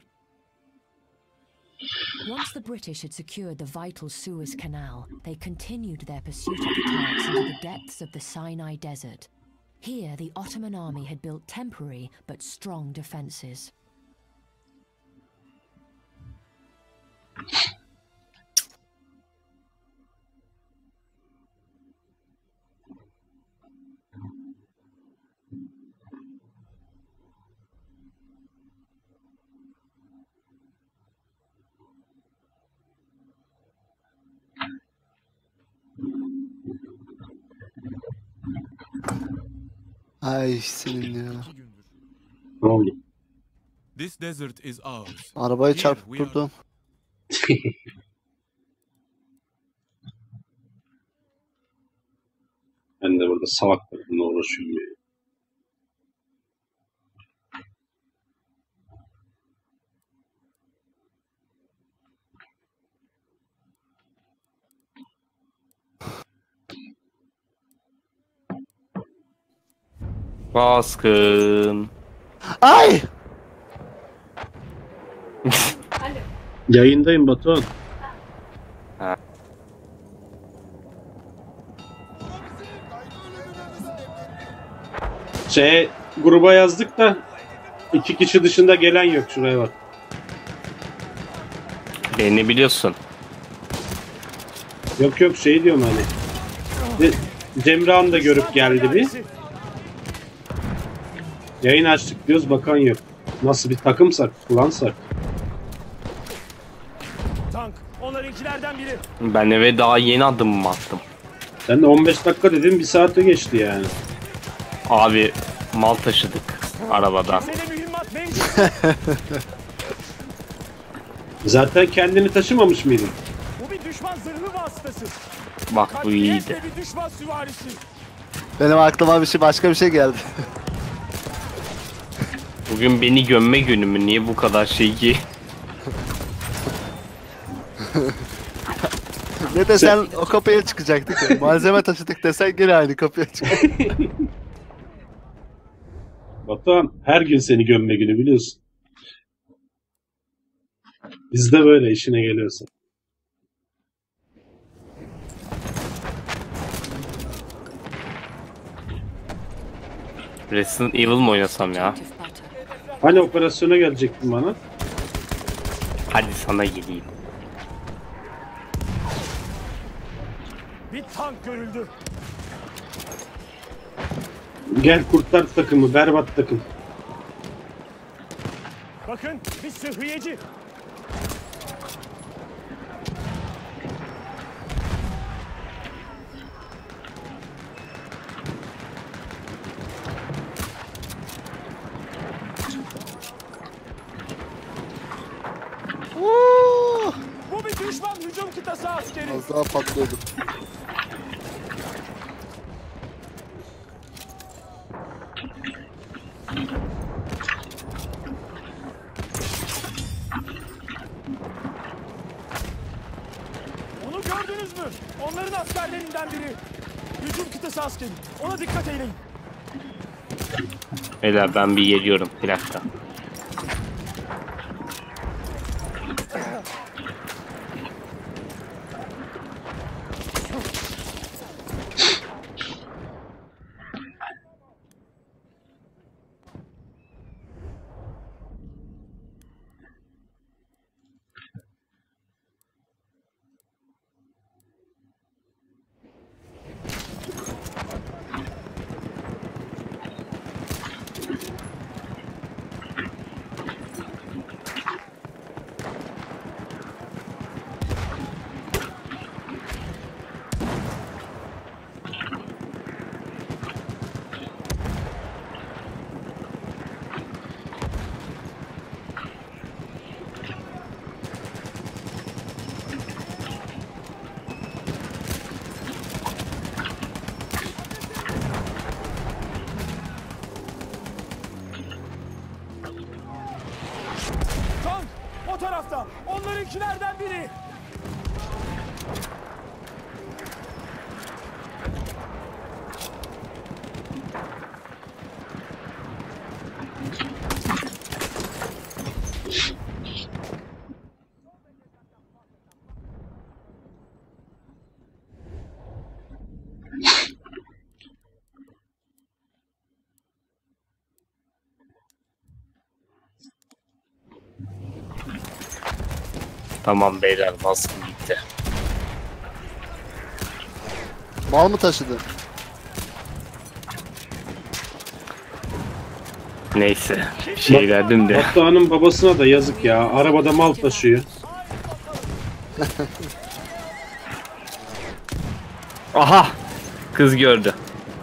Once the British had secured the vital Suez Canal, they continued their pursuit of the Turks into the depths of the Sinai Desert. Here, the Ottoman army had built temporary but strong defenses. Ay senin ya. Ne oldu? This desert is ours. Arabayı Here çarpıp we are- durdum. Ben de burada salaklarımla uğraşıyorum ya. Baskın. Ay! Yayındayım Batuhan. Ha. Şey, gruba yazdık da iki kişi dışında gelen yok, şuraya bak. Beni biliyorsun. Yok yok, şey diyorum hani. De- Cemrehan da görüp geldi bir. Yayın açtık diyoruz, bakan yok. Nasıl bir takımsak, klansak. Tank, onlarınkilerden biri. Ben eve daha yeni adımımı attım. Sen de on beş dakika dedin, bir saate geçti yani. Abi mal taşıdık arabada. Kimsede mühimmat mevcut. Zaten kendini taşımamış mıydın? Bu bir düşman zırhlı vasıtası. Bak bu iyiydi. Katliyetle bir düşman süvarisi. Benim aklıma bir şey başka bir şey geldi. Bugün beni gömme günü mü? Niye bu kadar şey ki? Ne desen o kapıya çıkacaktık ya. Malzeme taşıdık desen gene aynı kapıya çık. Batuhan, her gün seni gömme günü biliyorsun. Bizde böyle işine geliyorsa. Resident Evil mi oynasam ya? Hani operasyona gelecektin bana? Hadi sana geleyim. Bir tank görüldü. Gel kurtar takımı, berbat takım. Bakın bir sıhhiyeci. Bu bir düşman hücum kıtası askeri. Az daha patlıyordu. Onu gördünüz mü? Onların askerlerinden biri. Hücum kıtası askeri. Ona dikkat eyleyin. Beyler ben bir geliyorum. Bir dakika. Tank o tarafta. Onlarınkilerden biri. Tamam beyler, baskın gitti. Mal mı taşıdı? Neyse. Şey verdim de. Batuhan'ın babasına da yazık ya. Arabada mal taşıyor. Aha! Kız gördü.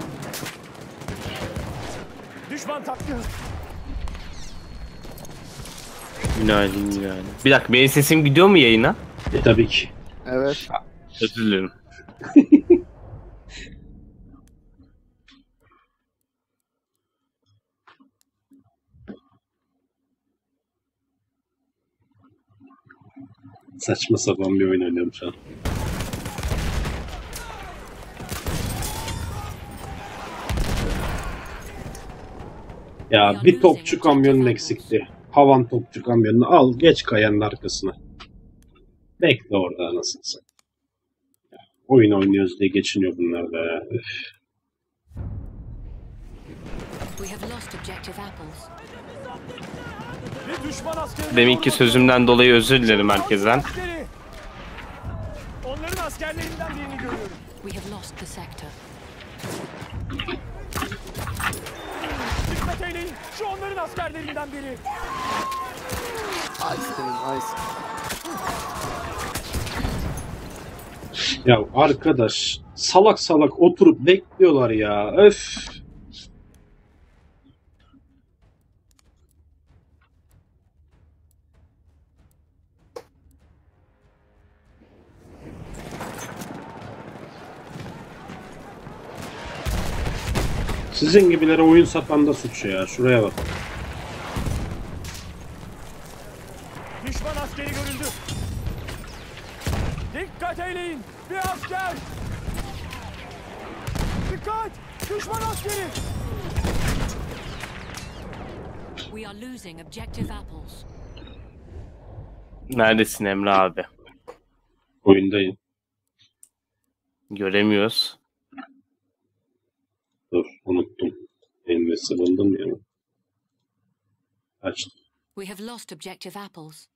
Düşman tankı. Günaydın günaydın. Bir dakika, benim sesim gidiyor mu yayına? E tabii ki. Evet. Özür dilerim. Saçma sapan bir oyun oynuyorum şu an. Ya bir topçu kamyonun eksikti. Havan topçu kamyonunu al, geç kayanın arkasına. Bekle orada anasını satayım. Ya, oyun oynuyoruz diye geçiniyor bunlar da ya. Üf. We have lost objective apples. Bir düşman askeri. Deminki sözümden dolayı özür dilerim herkesten. Askeri. Onların askerlerinden birini görüyorum. We have lost the sector. Dikkat eyleyin. Şu onların askerlerinden biri. Ice senin ice. Ya arkadaş salak salak oturup bekliyorlar ya. Öf. Sizin gibilere oyun satan da suç ya. Şuraya bak. Düşman askeri görüldü. Dikkat eyleyin. Bir asker. Dikkat. Düşman askeri. We are losing objective apples. Neredesin Emre abi? Oyundayım. Göremiyoruz. Dur unuttum. Envesi buldum ya. Açtım. We have lost objective apples.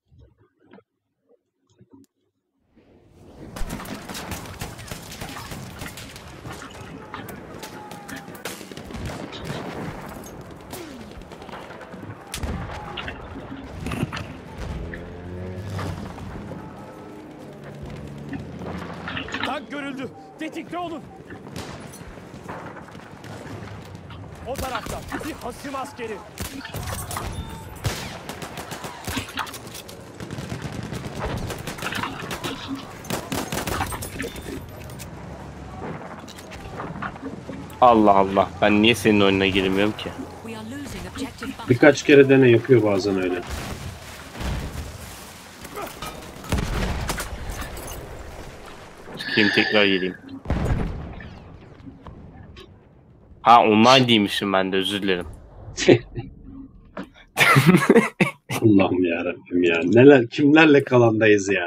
Tank görüldü. Tetikte olun. O tarafta bir hasım askeri. Allah Allah. Ben niye senin oyununa girmiyorum ki? We are losing objective butter. Birkaç kere dene yapıyor bazen öyle. Çıkayım tekrar geleyim. Ha online değilmişim ben de, özür dilerim. Allah'ım yarabbim ya. Neler, kimlerle kalandayız ya.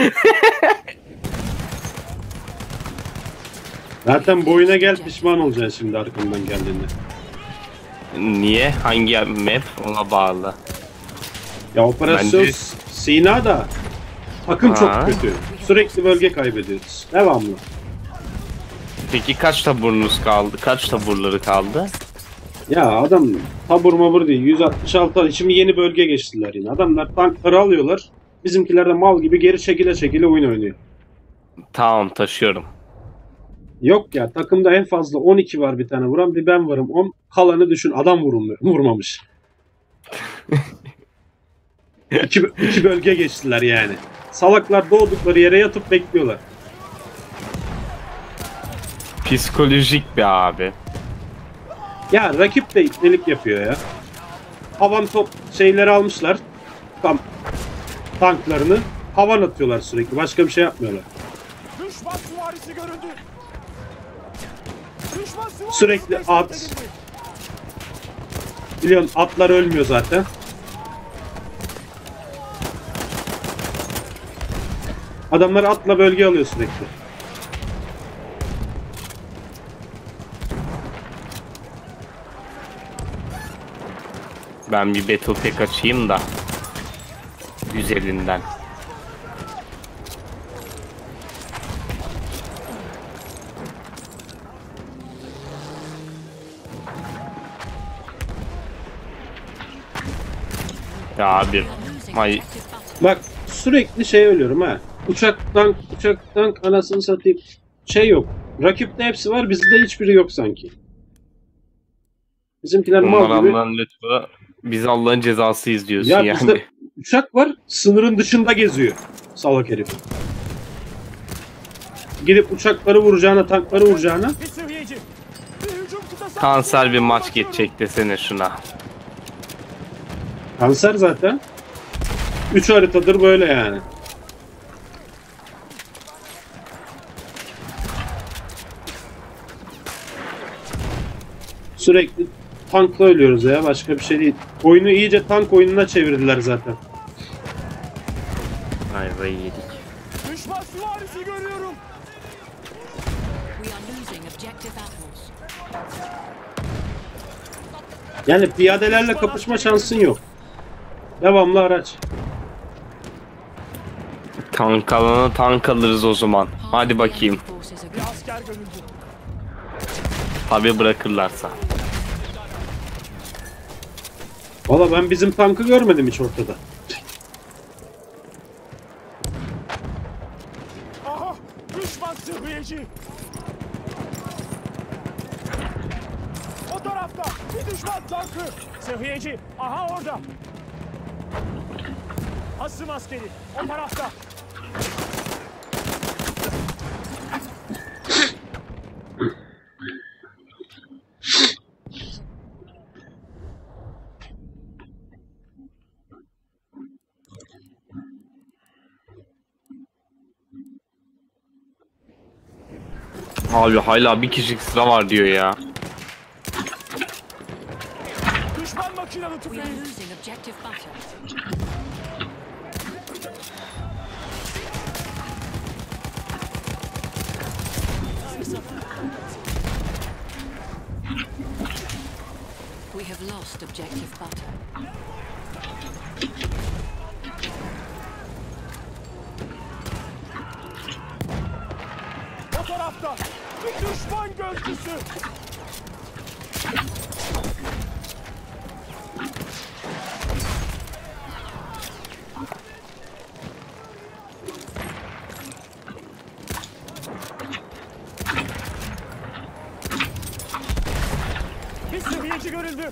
Zaten boyuna gel, pişman olacaksın şimdi arkamdan geldiğinde. Niye? Hangi map? Ona bağlı. Ya operasyon Bence- Sina da takım Ha. çok kötü. Sürekli bölge kaybediyoruz. Devamlı. Peki kaç taburunuz kaldı? Kaç taburları kaldı? Ya adam tabur mabur değil. yüz altmış altı. Şimdi yeni bölge geçtiler yine. Adamlar tankları alıyorlar. Bizimkiler de mal gibi geri çekile çekile oyun oynuyor. Tamam, taşıyorum. Yok ya, takımda en fazla on iki var, bir tane vuran, bir ben varım. on kalanı düşün, adam vurulmuyor, vurmamış. iki, iki bölge geçtiler yani. Salaklar doğdukları yere yatıp bekliyorlar. Psikolojik bir abi. Ya rakip de ipnelik yapıyor ya. Havan top şeyleri almışlar. Tam tanklarını havan atıyorlar sürekli. Başka bir şey yapmıyorlar. Düşman süvarisi görüldü. Düşman süvarisi Sürekli tespit at. edildi. Biliyorsun atlar ölmüyor zaten. Adamlar atla bölge alıyor sürekli. Ben bir battle pack açayım da. Güzelinden. Ya abi. May Bak sürekli şey ölüyorum ha. Uçak tank, uçak tank, anasını satayım. Şey yok. Rakipte hepsi var, bizde hiçbiri yok sanki. Bizimkiler Onlar mal gibi. Allah'ın lütfu. Biz Allah'ın cezasıyız diyorsun Ya yani. bizde uçak var, sınırın dışında geziyor. Salak herif. Gidip uçakları vuracağına, tankları vuracağına. Bir seviyeci. Bir hücum kıtası. Kanser bir maç geçecek desene şuna. Kanser zaten. Üç haritadır böyle yani. Sürekli tankla ölüyoruz ya, başka bir şey değil. Oyunu iyice tank oyununa çevirdiler zaten. Ayvayı yedik. Düşman süvarisi görüyorum. We are losing objective apples. Yani piyadelerle kapışma şansın yok. Devamlı araç. Tank alana tank alırız o zaman. Hadi bakayım. Forces are Bir asker görüldü. Tabi bırakırlarsa. Valla ben bizim tankı görmedim hiç ortada. Aha! Düşman sıhhiyeci. O tarafta bir düşman tankı. Sıhhiyeci. Aha orada. Hasım askeri. O tarafta. Abi hala bir kişilik sıra var diyor ya. Düşman makinalı We tüfeği. are losing objective butter. lost objective butter. O tarafta bir düşman gözcüsü. Bir seviyeci görüldü.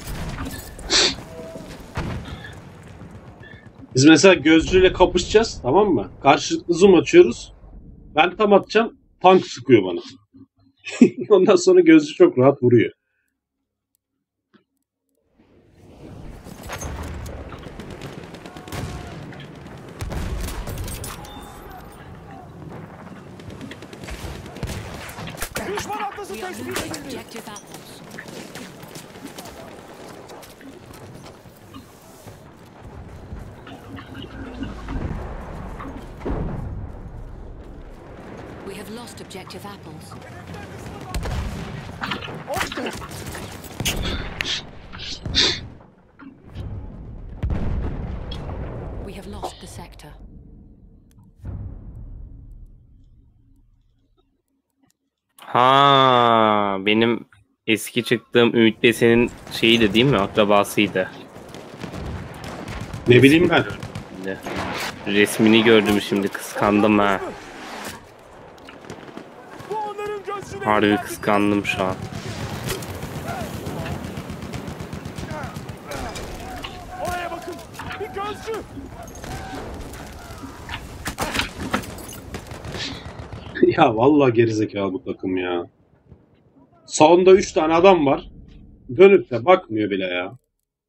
Biz mesela gözcüyle kapışacağız, tamam mı? Karşılıklı zoom açıyoruz. Ben tam atacağım, tank sıkıyor bana. Ondan sonra gözcü çok rahat vuruyor. Düşman atlası We are tespit losing edildi. objective apples. We have lost objective apples. We have lost the sector. Ha, benim eski çıktığım Ümit Besen'in şeyiydi değil mi? Akrabasıydı. Ne bileyim ben. Resmini gördüm şimdi, kıskandım ha. Bu onların gözcüleri. Harbi kıskandım şu an. Oraya bakın. Bir gözcü. Ya vallahi gerizekalı bu takım ya. Sağında üç tane adam var. Dönüp de bakmıyor bile ya.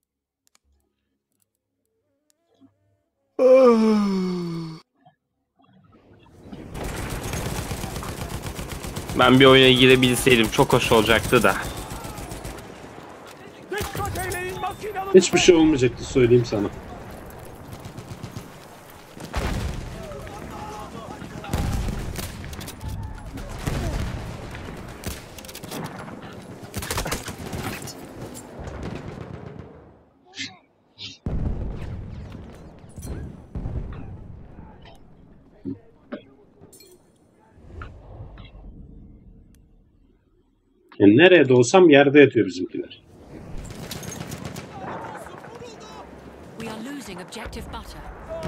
Ben bir oyuna girebilseydim çok hoş olacaktı da. Dikkat eyleyin makinalı. Hiçbir şey olmayacaktı, söyleyeyim sana. Yani nereye doğsam yerde yatıyor bizimkiler. We are losing objective butter.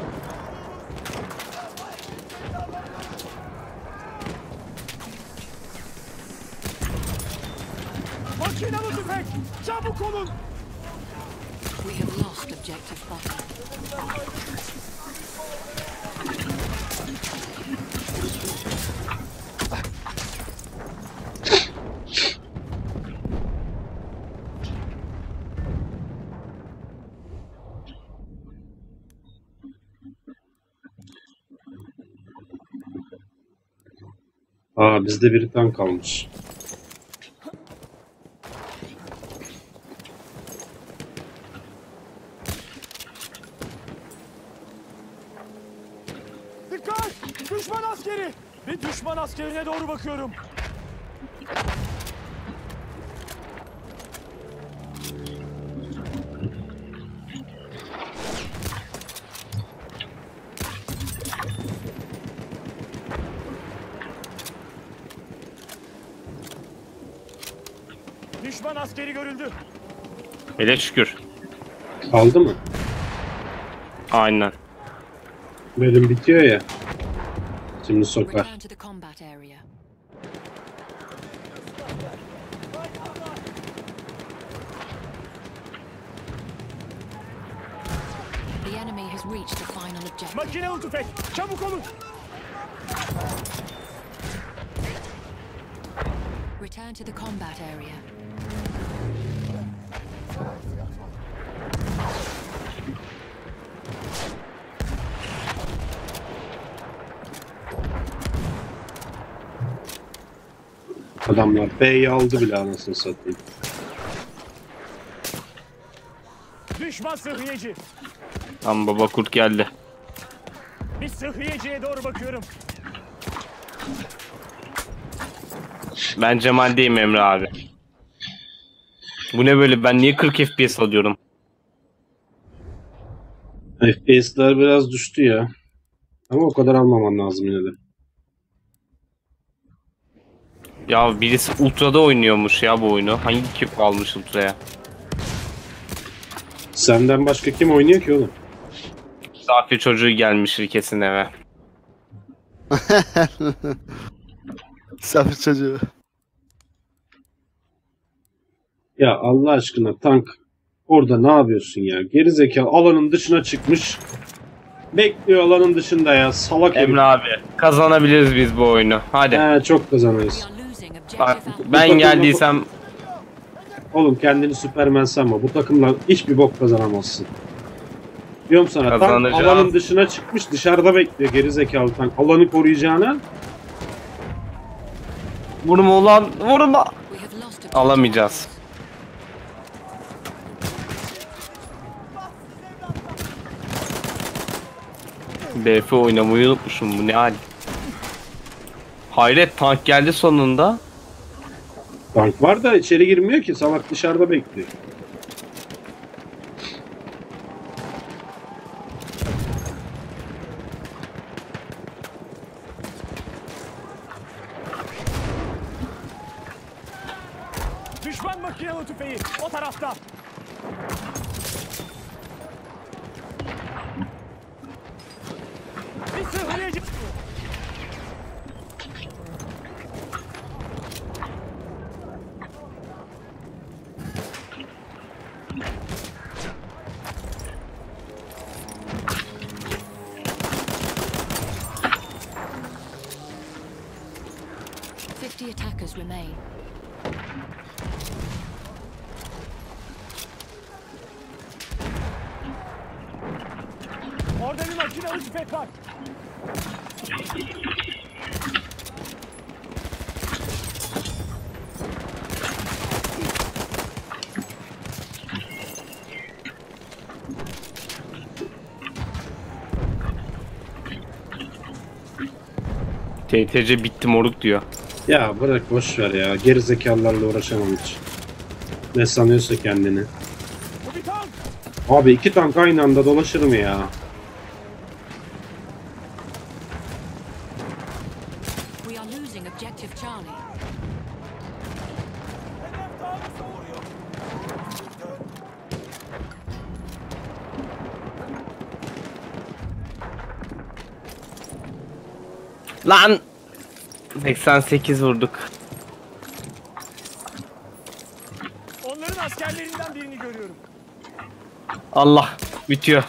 Makinalı tüfek. Çabuk olun. We have lost objective butter. Aa, bizde bir tank kalmış. Dikkat! Düşman askeri. Bir düşman askerine doğru bakıyorum. Düşman askeri görüldü. Hele şükür. Kaldı mı? Aynen. Bölüm bitiyor ya. Şimdi sokar. Return to the combat area. The enemy has reached the final objective. Makinalı tüfek. Çabuk olun. Return to the combat area. Adamlar B'yi aldı bile, anasını satayım. Düşman sıhhiyeci. Tam baba kurt geldi. Bir sıhhiyeciye doğru bakıyorum. Ben Cemal'deyim Emre abi. Bu ne böyle? Ben niye kırk F P S alıyorum? F P S'ler biraz düştü ya. Ama o kadar almaman lazım yine de. Ya birisi Ultra'da oynuyormuş ya bu oyunu. Hangi kim almış Ultra'ya? Senden başka kim oynuyor ki oğlum? Misafir çocuğu gelmiştir kesin eve. Misafir çocuğu. Ya Allah aşkına tank orada ne yapıyorsun ya? Geri zekalı alanın dışına çıkmış. Bekliyor alanın dışında ya salak herif. Emre abi kazanabiliriz biz bu oyunu. Hadi. He, çok kazanırız. Bak, ben geldiysem Oğlum kendini Süpermen sanma. Bu takımla hiçbir bok kazanamazsın. Diyorum sana tank Kazanacağız. alanın dışına çıkmış dışarıda bekliyor geri zekalı tank. Alanı koruyacağına. vurma ulan vurma. Alamayacağız. B F oynamayı unutmuşum, bu ne hal? Hayret, tank geldi sonunda. Tank var da içeri girmiyor ki, salak dışarıda bekliyor. Düşman makinalı tüfeği o tarafta. Bir sıhhiyeci. Fifty attackers remain. Orada bir makinalı tüfek var. T T C bitti moruk diyor. Ya bırak boş ver ya. Geri zekalılarla uğraşamam hiç. Ne sanıyorsa kendini. Bu bir tank. Abi iki tank aynı anda dolaşır mı ya? We are losing objective Charlie. Lan! seksen sekiz vurduk. Onların askerlerinden birini görüyorum. Allah, bitiyor.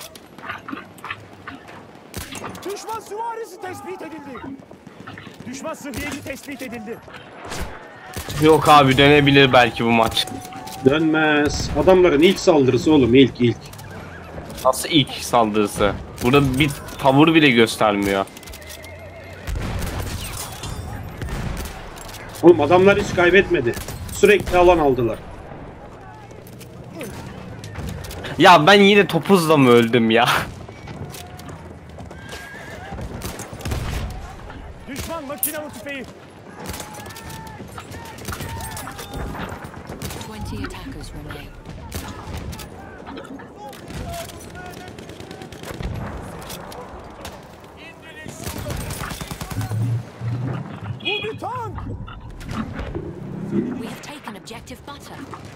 Düşman süvarisi tespit edildi. Düşman sıhhiyeci tespit edildi. Yok abi, dönebilir belki bu maç. Dönmez. Adamların ilk saldırısı oğlum, ilk ilk. Nasıl ilk saldırısı? Burada bir tavır bile göstermiyor. Oğlum adamlar hiç kaybetmedi. Sürekli alan aldılar. Ya ben yine topuzla mı öldüm ya? Düşman makinalı tüfeği. Twenty attackers remain. Bu bir tank. We have taken objective butter.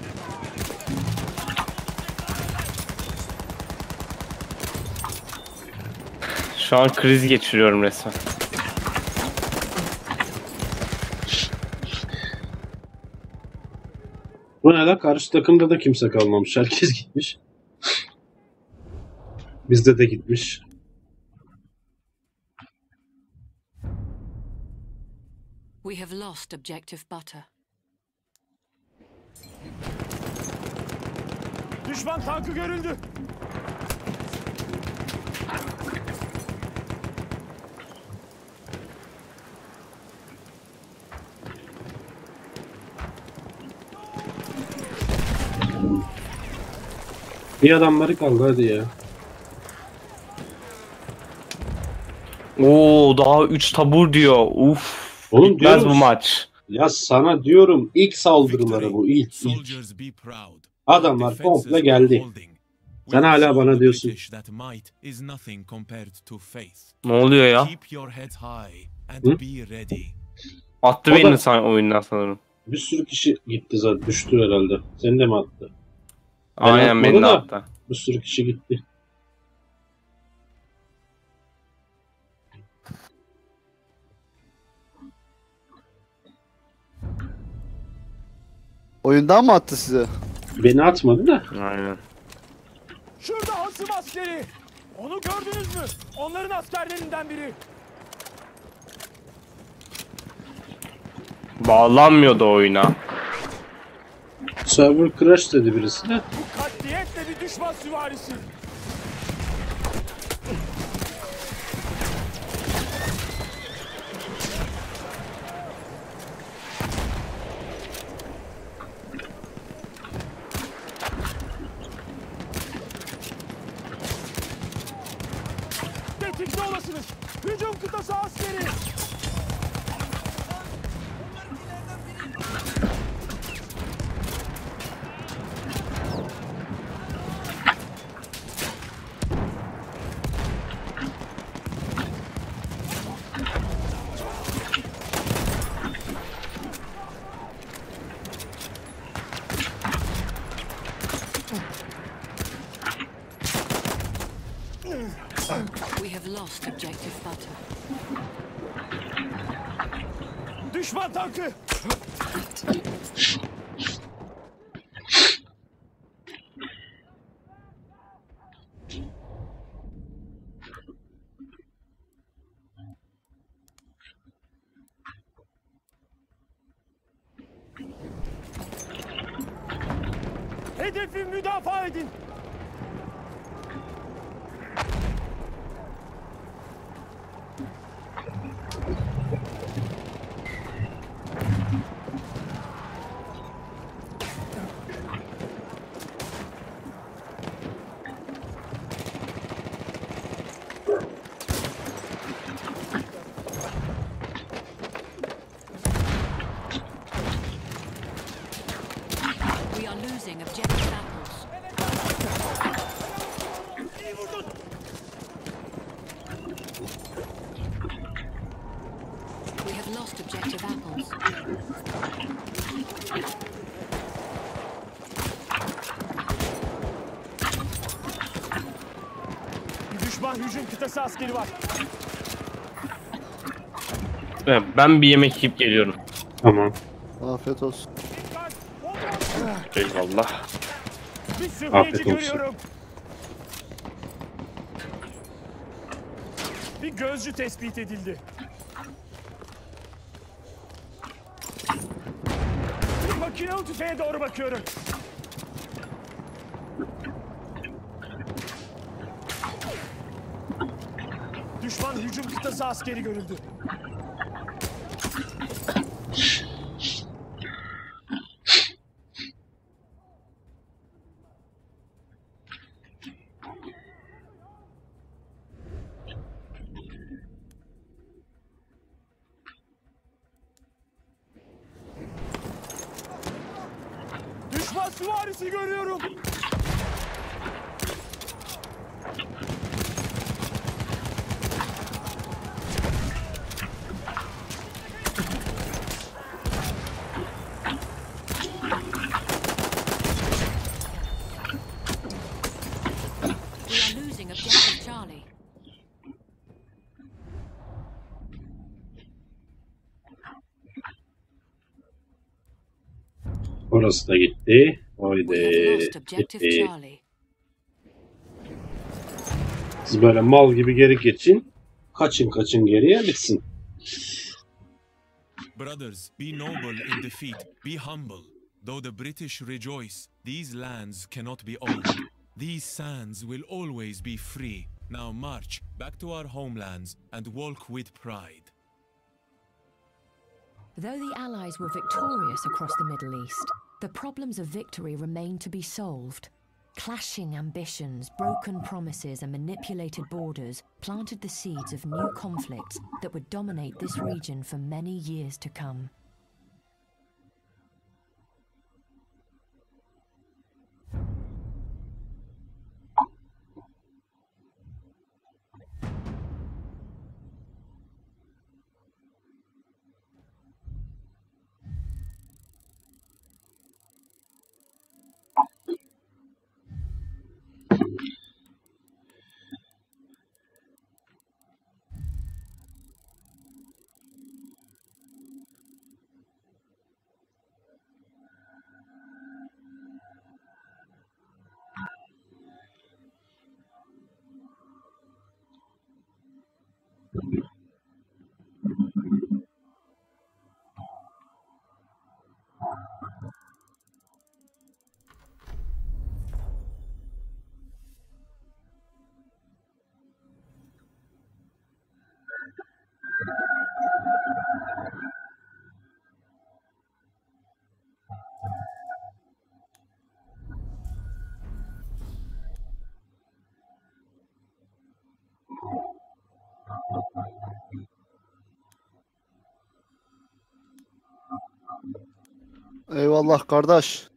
Şu an kriz geçiriyorum resmen. Bu ne la? Karşı takımda da kimse kalmamış. Herkes gitmiş. Bizde de gitmiş. We have lost objective butter. Düşman tankı görüldü. Bir adamları kaldı hadi ya. Oo, daha üç tabur diyor. Uf. Oğlum Bitmez bu diyoruz. maç. Ya sana diyorum ilk saldırıları bu ilk. ilk. Soldiers be proud. Adamlar komple geldi. Sen hala bana diyorsun. Ne oluyor ya? Hı? Attı O beni da- san oyundan sanırım. Bir sürü kişi gitti zaten. Düştü herhalde. Seni de mi attı? Ben Aynen atmadı beni de da. attı. Bir sürü kişi gitti. Oyundan mı attı size? Beni atmadı da. Aynen. Şurada hasım askeri. Onu gördünüz mü? Onların askerlerinden biri. Bağlanmıyordu oyuna. Server crash dedi birisi de. Bu katliyetle bir düşman süvarisi. Tetikte olasınız. Hücum kıtası askeri. We have lost objective butter. Düşman tankı. Hedefi müdafaa edin. We are losing objective apples. İyi vurdun. We have lost objective apples. Düşman hücum kıtası askeri var. Evet, ben bir yemek yiyip geliyorum. Tamam. Afiyet olsun. Eyvallah. Bir süveyeci Afiyet olsun. görüyorum. Bir gözcü tespit edildi. Bir makinalı tüfeğe doğru bakıyorum. Düşman hücum kıtası askeri görüldü. Düşman süvarisi görüyorum. We are losing objective Charlie. Orası da gitti. We Haydi. have lost objective Gitti. Charlie. Siz böyle mal gibi geri geçin. Kaçın kaçın geriye bitsin. Brothers, be noble in defeat, be humble. Though the British rejoice, these lands cannot be owned. These sands will always be free. Now march back to our homelands and walk with pride. Though the Allies were victorious across the Middle East, the problems of victory remained to be solved. Clashing ambitions, broken promises, and manipulated borders planted the seeds of new conflicts that would dominate this region for many years to come. Eyvallah kardeş.